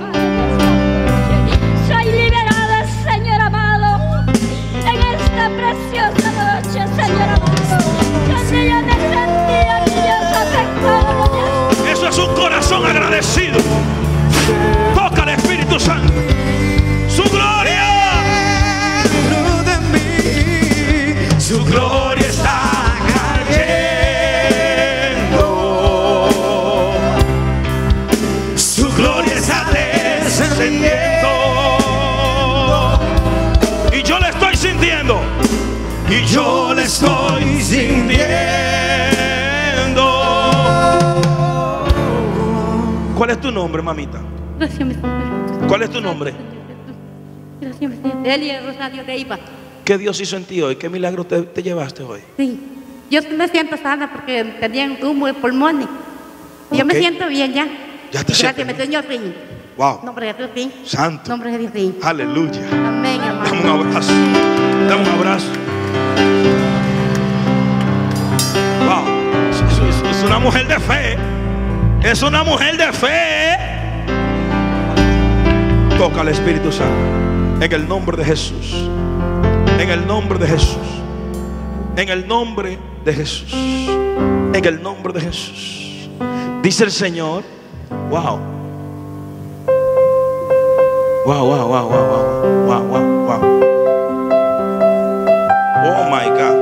Soy liberada, Señor amado, en esta preciosa noche, Señor amado, donde yo me sentía, Dios, afectada. Eso es un corazón agradecido. Toca al Espíritu Santo. Su gloria. Su gloria está cayendo. Su gloria está descendiendo. Y yo le estoy sintiendo. Y yo le estoy sintiendo. ¿Cuál es tu nombre, mamita? Gracias, mi Señor. ¿Cuál es tu nombre? Gracias, mi Señor. Elia Rosario de Iba. ¿Qué Dios hizo en ti hoy? ¿Qué milagro te, te llevaste hoy? Sí, yo sí me siento sana porque tenía un tumor de pulmones. Yo me Ok. siento bien ya. Ya te sientes Gracias, mi Señor. Sí. Wow. Nombre de Jesús, sí. Santo. Nombre de Jesús, sí. Aleluya. Amén, hermano. Dame un abrazo. Dame un abrazo. Wow. Es, es- es una mujer de fe. Es una mujer de fe. Toca al Espíritu Santo. En el nombre de Jesús. En el nombre de Jesús. En el nombre de Jesús. En el nombre de Jesús. Dice el Señor. Wow. Wow, wow, wow, wow, wow, wow, wow, wow. Oh my God.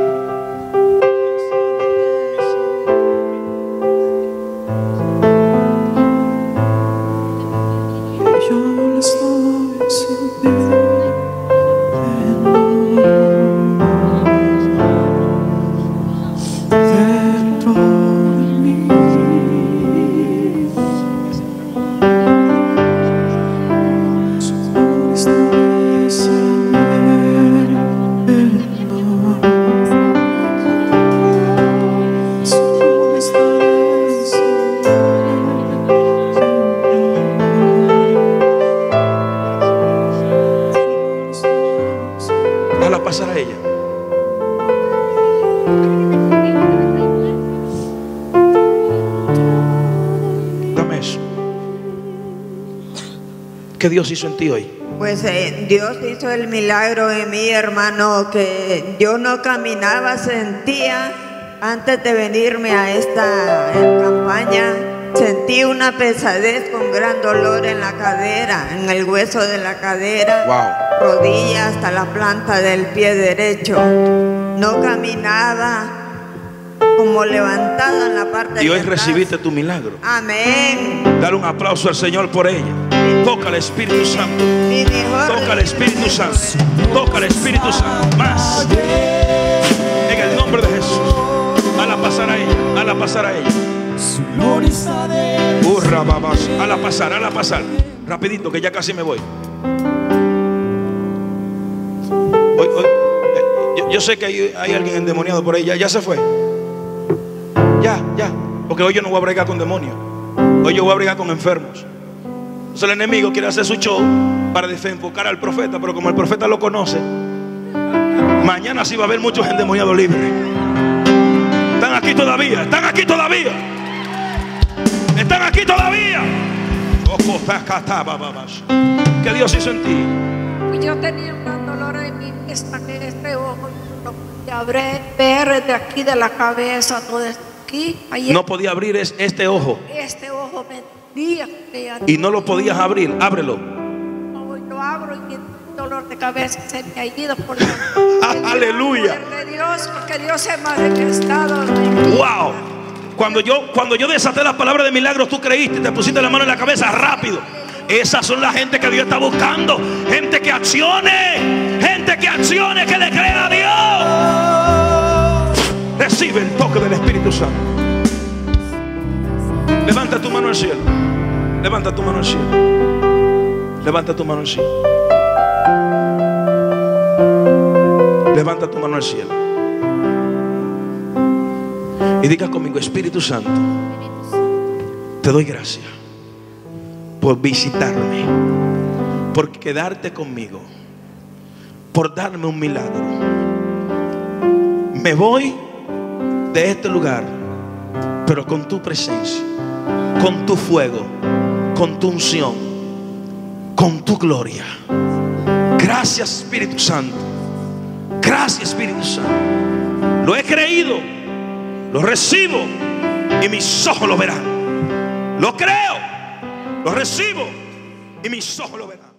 Déjala pasar a ella. Dame eso. ¿Qué Dios hizo en ti hoy? Pues eh, Dios hizo el milagro en mí, hermano, que yo no caminaba, sentía, antes de venirme a esta eh, campaña, sentí una pesadez con gran dolor en la cadera, en el hueso de la cadera, Wow. rodilla hasta la planta del pie derecho. No caminaba como levantada en la parte Y hoy de atrás. recibiste tu milagro. Amén. Dale un aplauso al Señor por ella. Toca al Espíritu Santo. Mi mejor Toca al Espíritu Santo. Toca al Espíritu Santo. Más. En el nombre de Jesús. Hazla pasar a ella. Hazla pasar a ella. Urra, babas. Hazla pasar, hazla pasar. Rapidito, que ya casi me voy. Hoy, hoy, eh, yo, yo sé que hay, hay alguien endemoniado por ahí. Ya, ya se fue. Ya, ya. Porque hoy yo no voy a bregar con demonios. Hoy yo voy a bregar con enfermos. Entonces el enemigo quiere hacer su show para desenfocar al profeta, pero como el profeta lo conoce, mañana sí va a haber muchos endemoniados libres. Están aquí todavía, están aquí todavía. Están aquí todavía. ¿Qué Dios hizo en ti? Yo tenía un dolor en mi vista, en este ojo, no podía ver, ver de aquí de la cabeza, todo esto aquí. Ahí No podía abrir es- este ojo este ojo me dolía, que ya y no lo podías abrir. Ábrelo. no lo abro y mi dolor de cabeza se me ha ido por la Aleluya. el poder de Dios, porque Dios se me ha manifestado. Wow. Cuando yo, cuando yo desaté las palabras de milagros, tú creíste, te pusiste la mano en la cabeza rápido. Esas son la gente que Dios está buscando. Gente que accione. Gente que accione, que le crea a Dios. Recibe el toque del Espíritu Santo. Levanta tu mano al cielo. Levanta tu mano al cielo. Levanta tu mano al cielo. Levanta tu mano al cielo. Y diga conmigo: Espíritu Santo, te doy gracias por visitarme, por quedarte conmigo, por darme un milagro. Me voy de este lugar, pero con tu presencia, con tu fuego, con tu unción, con tu gloria. Gracias, Espíritu Santo. Gracias, Espíritu Santo. Lo he creído, lo recibo y mis ojos lo verán. Lo creo, lo recibo y mis ojos lo verán.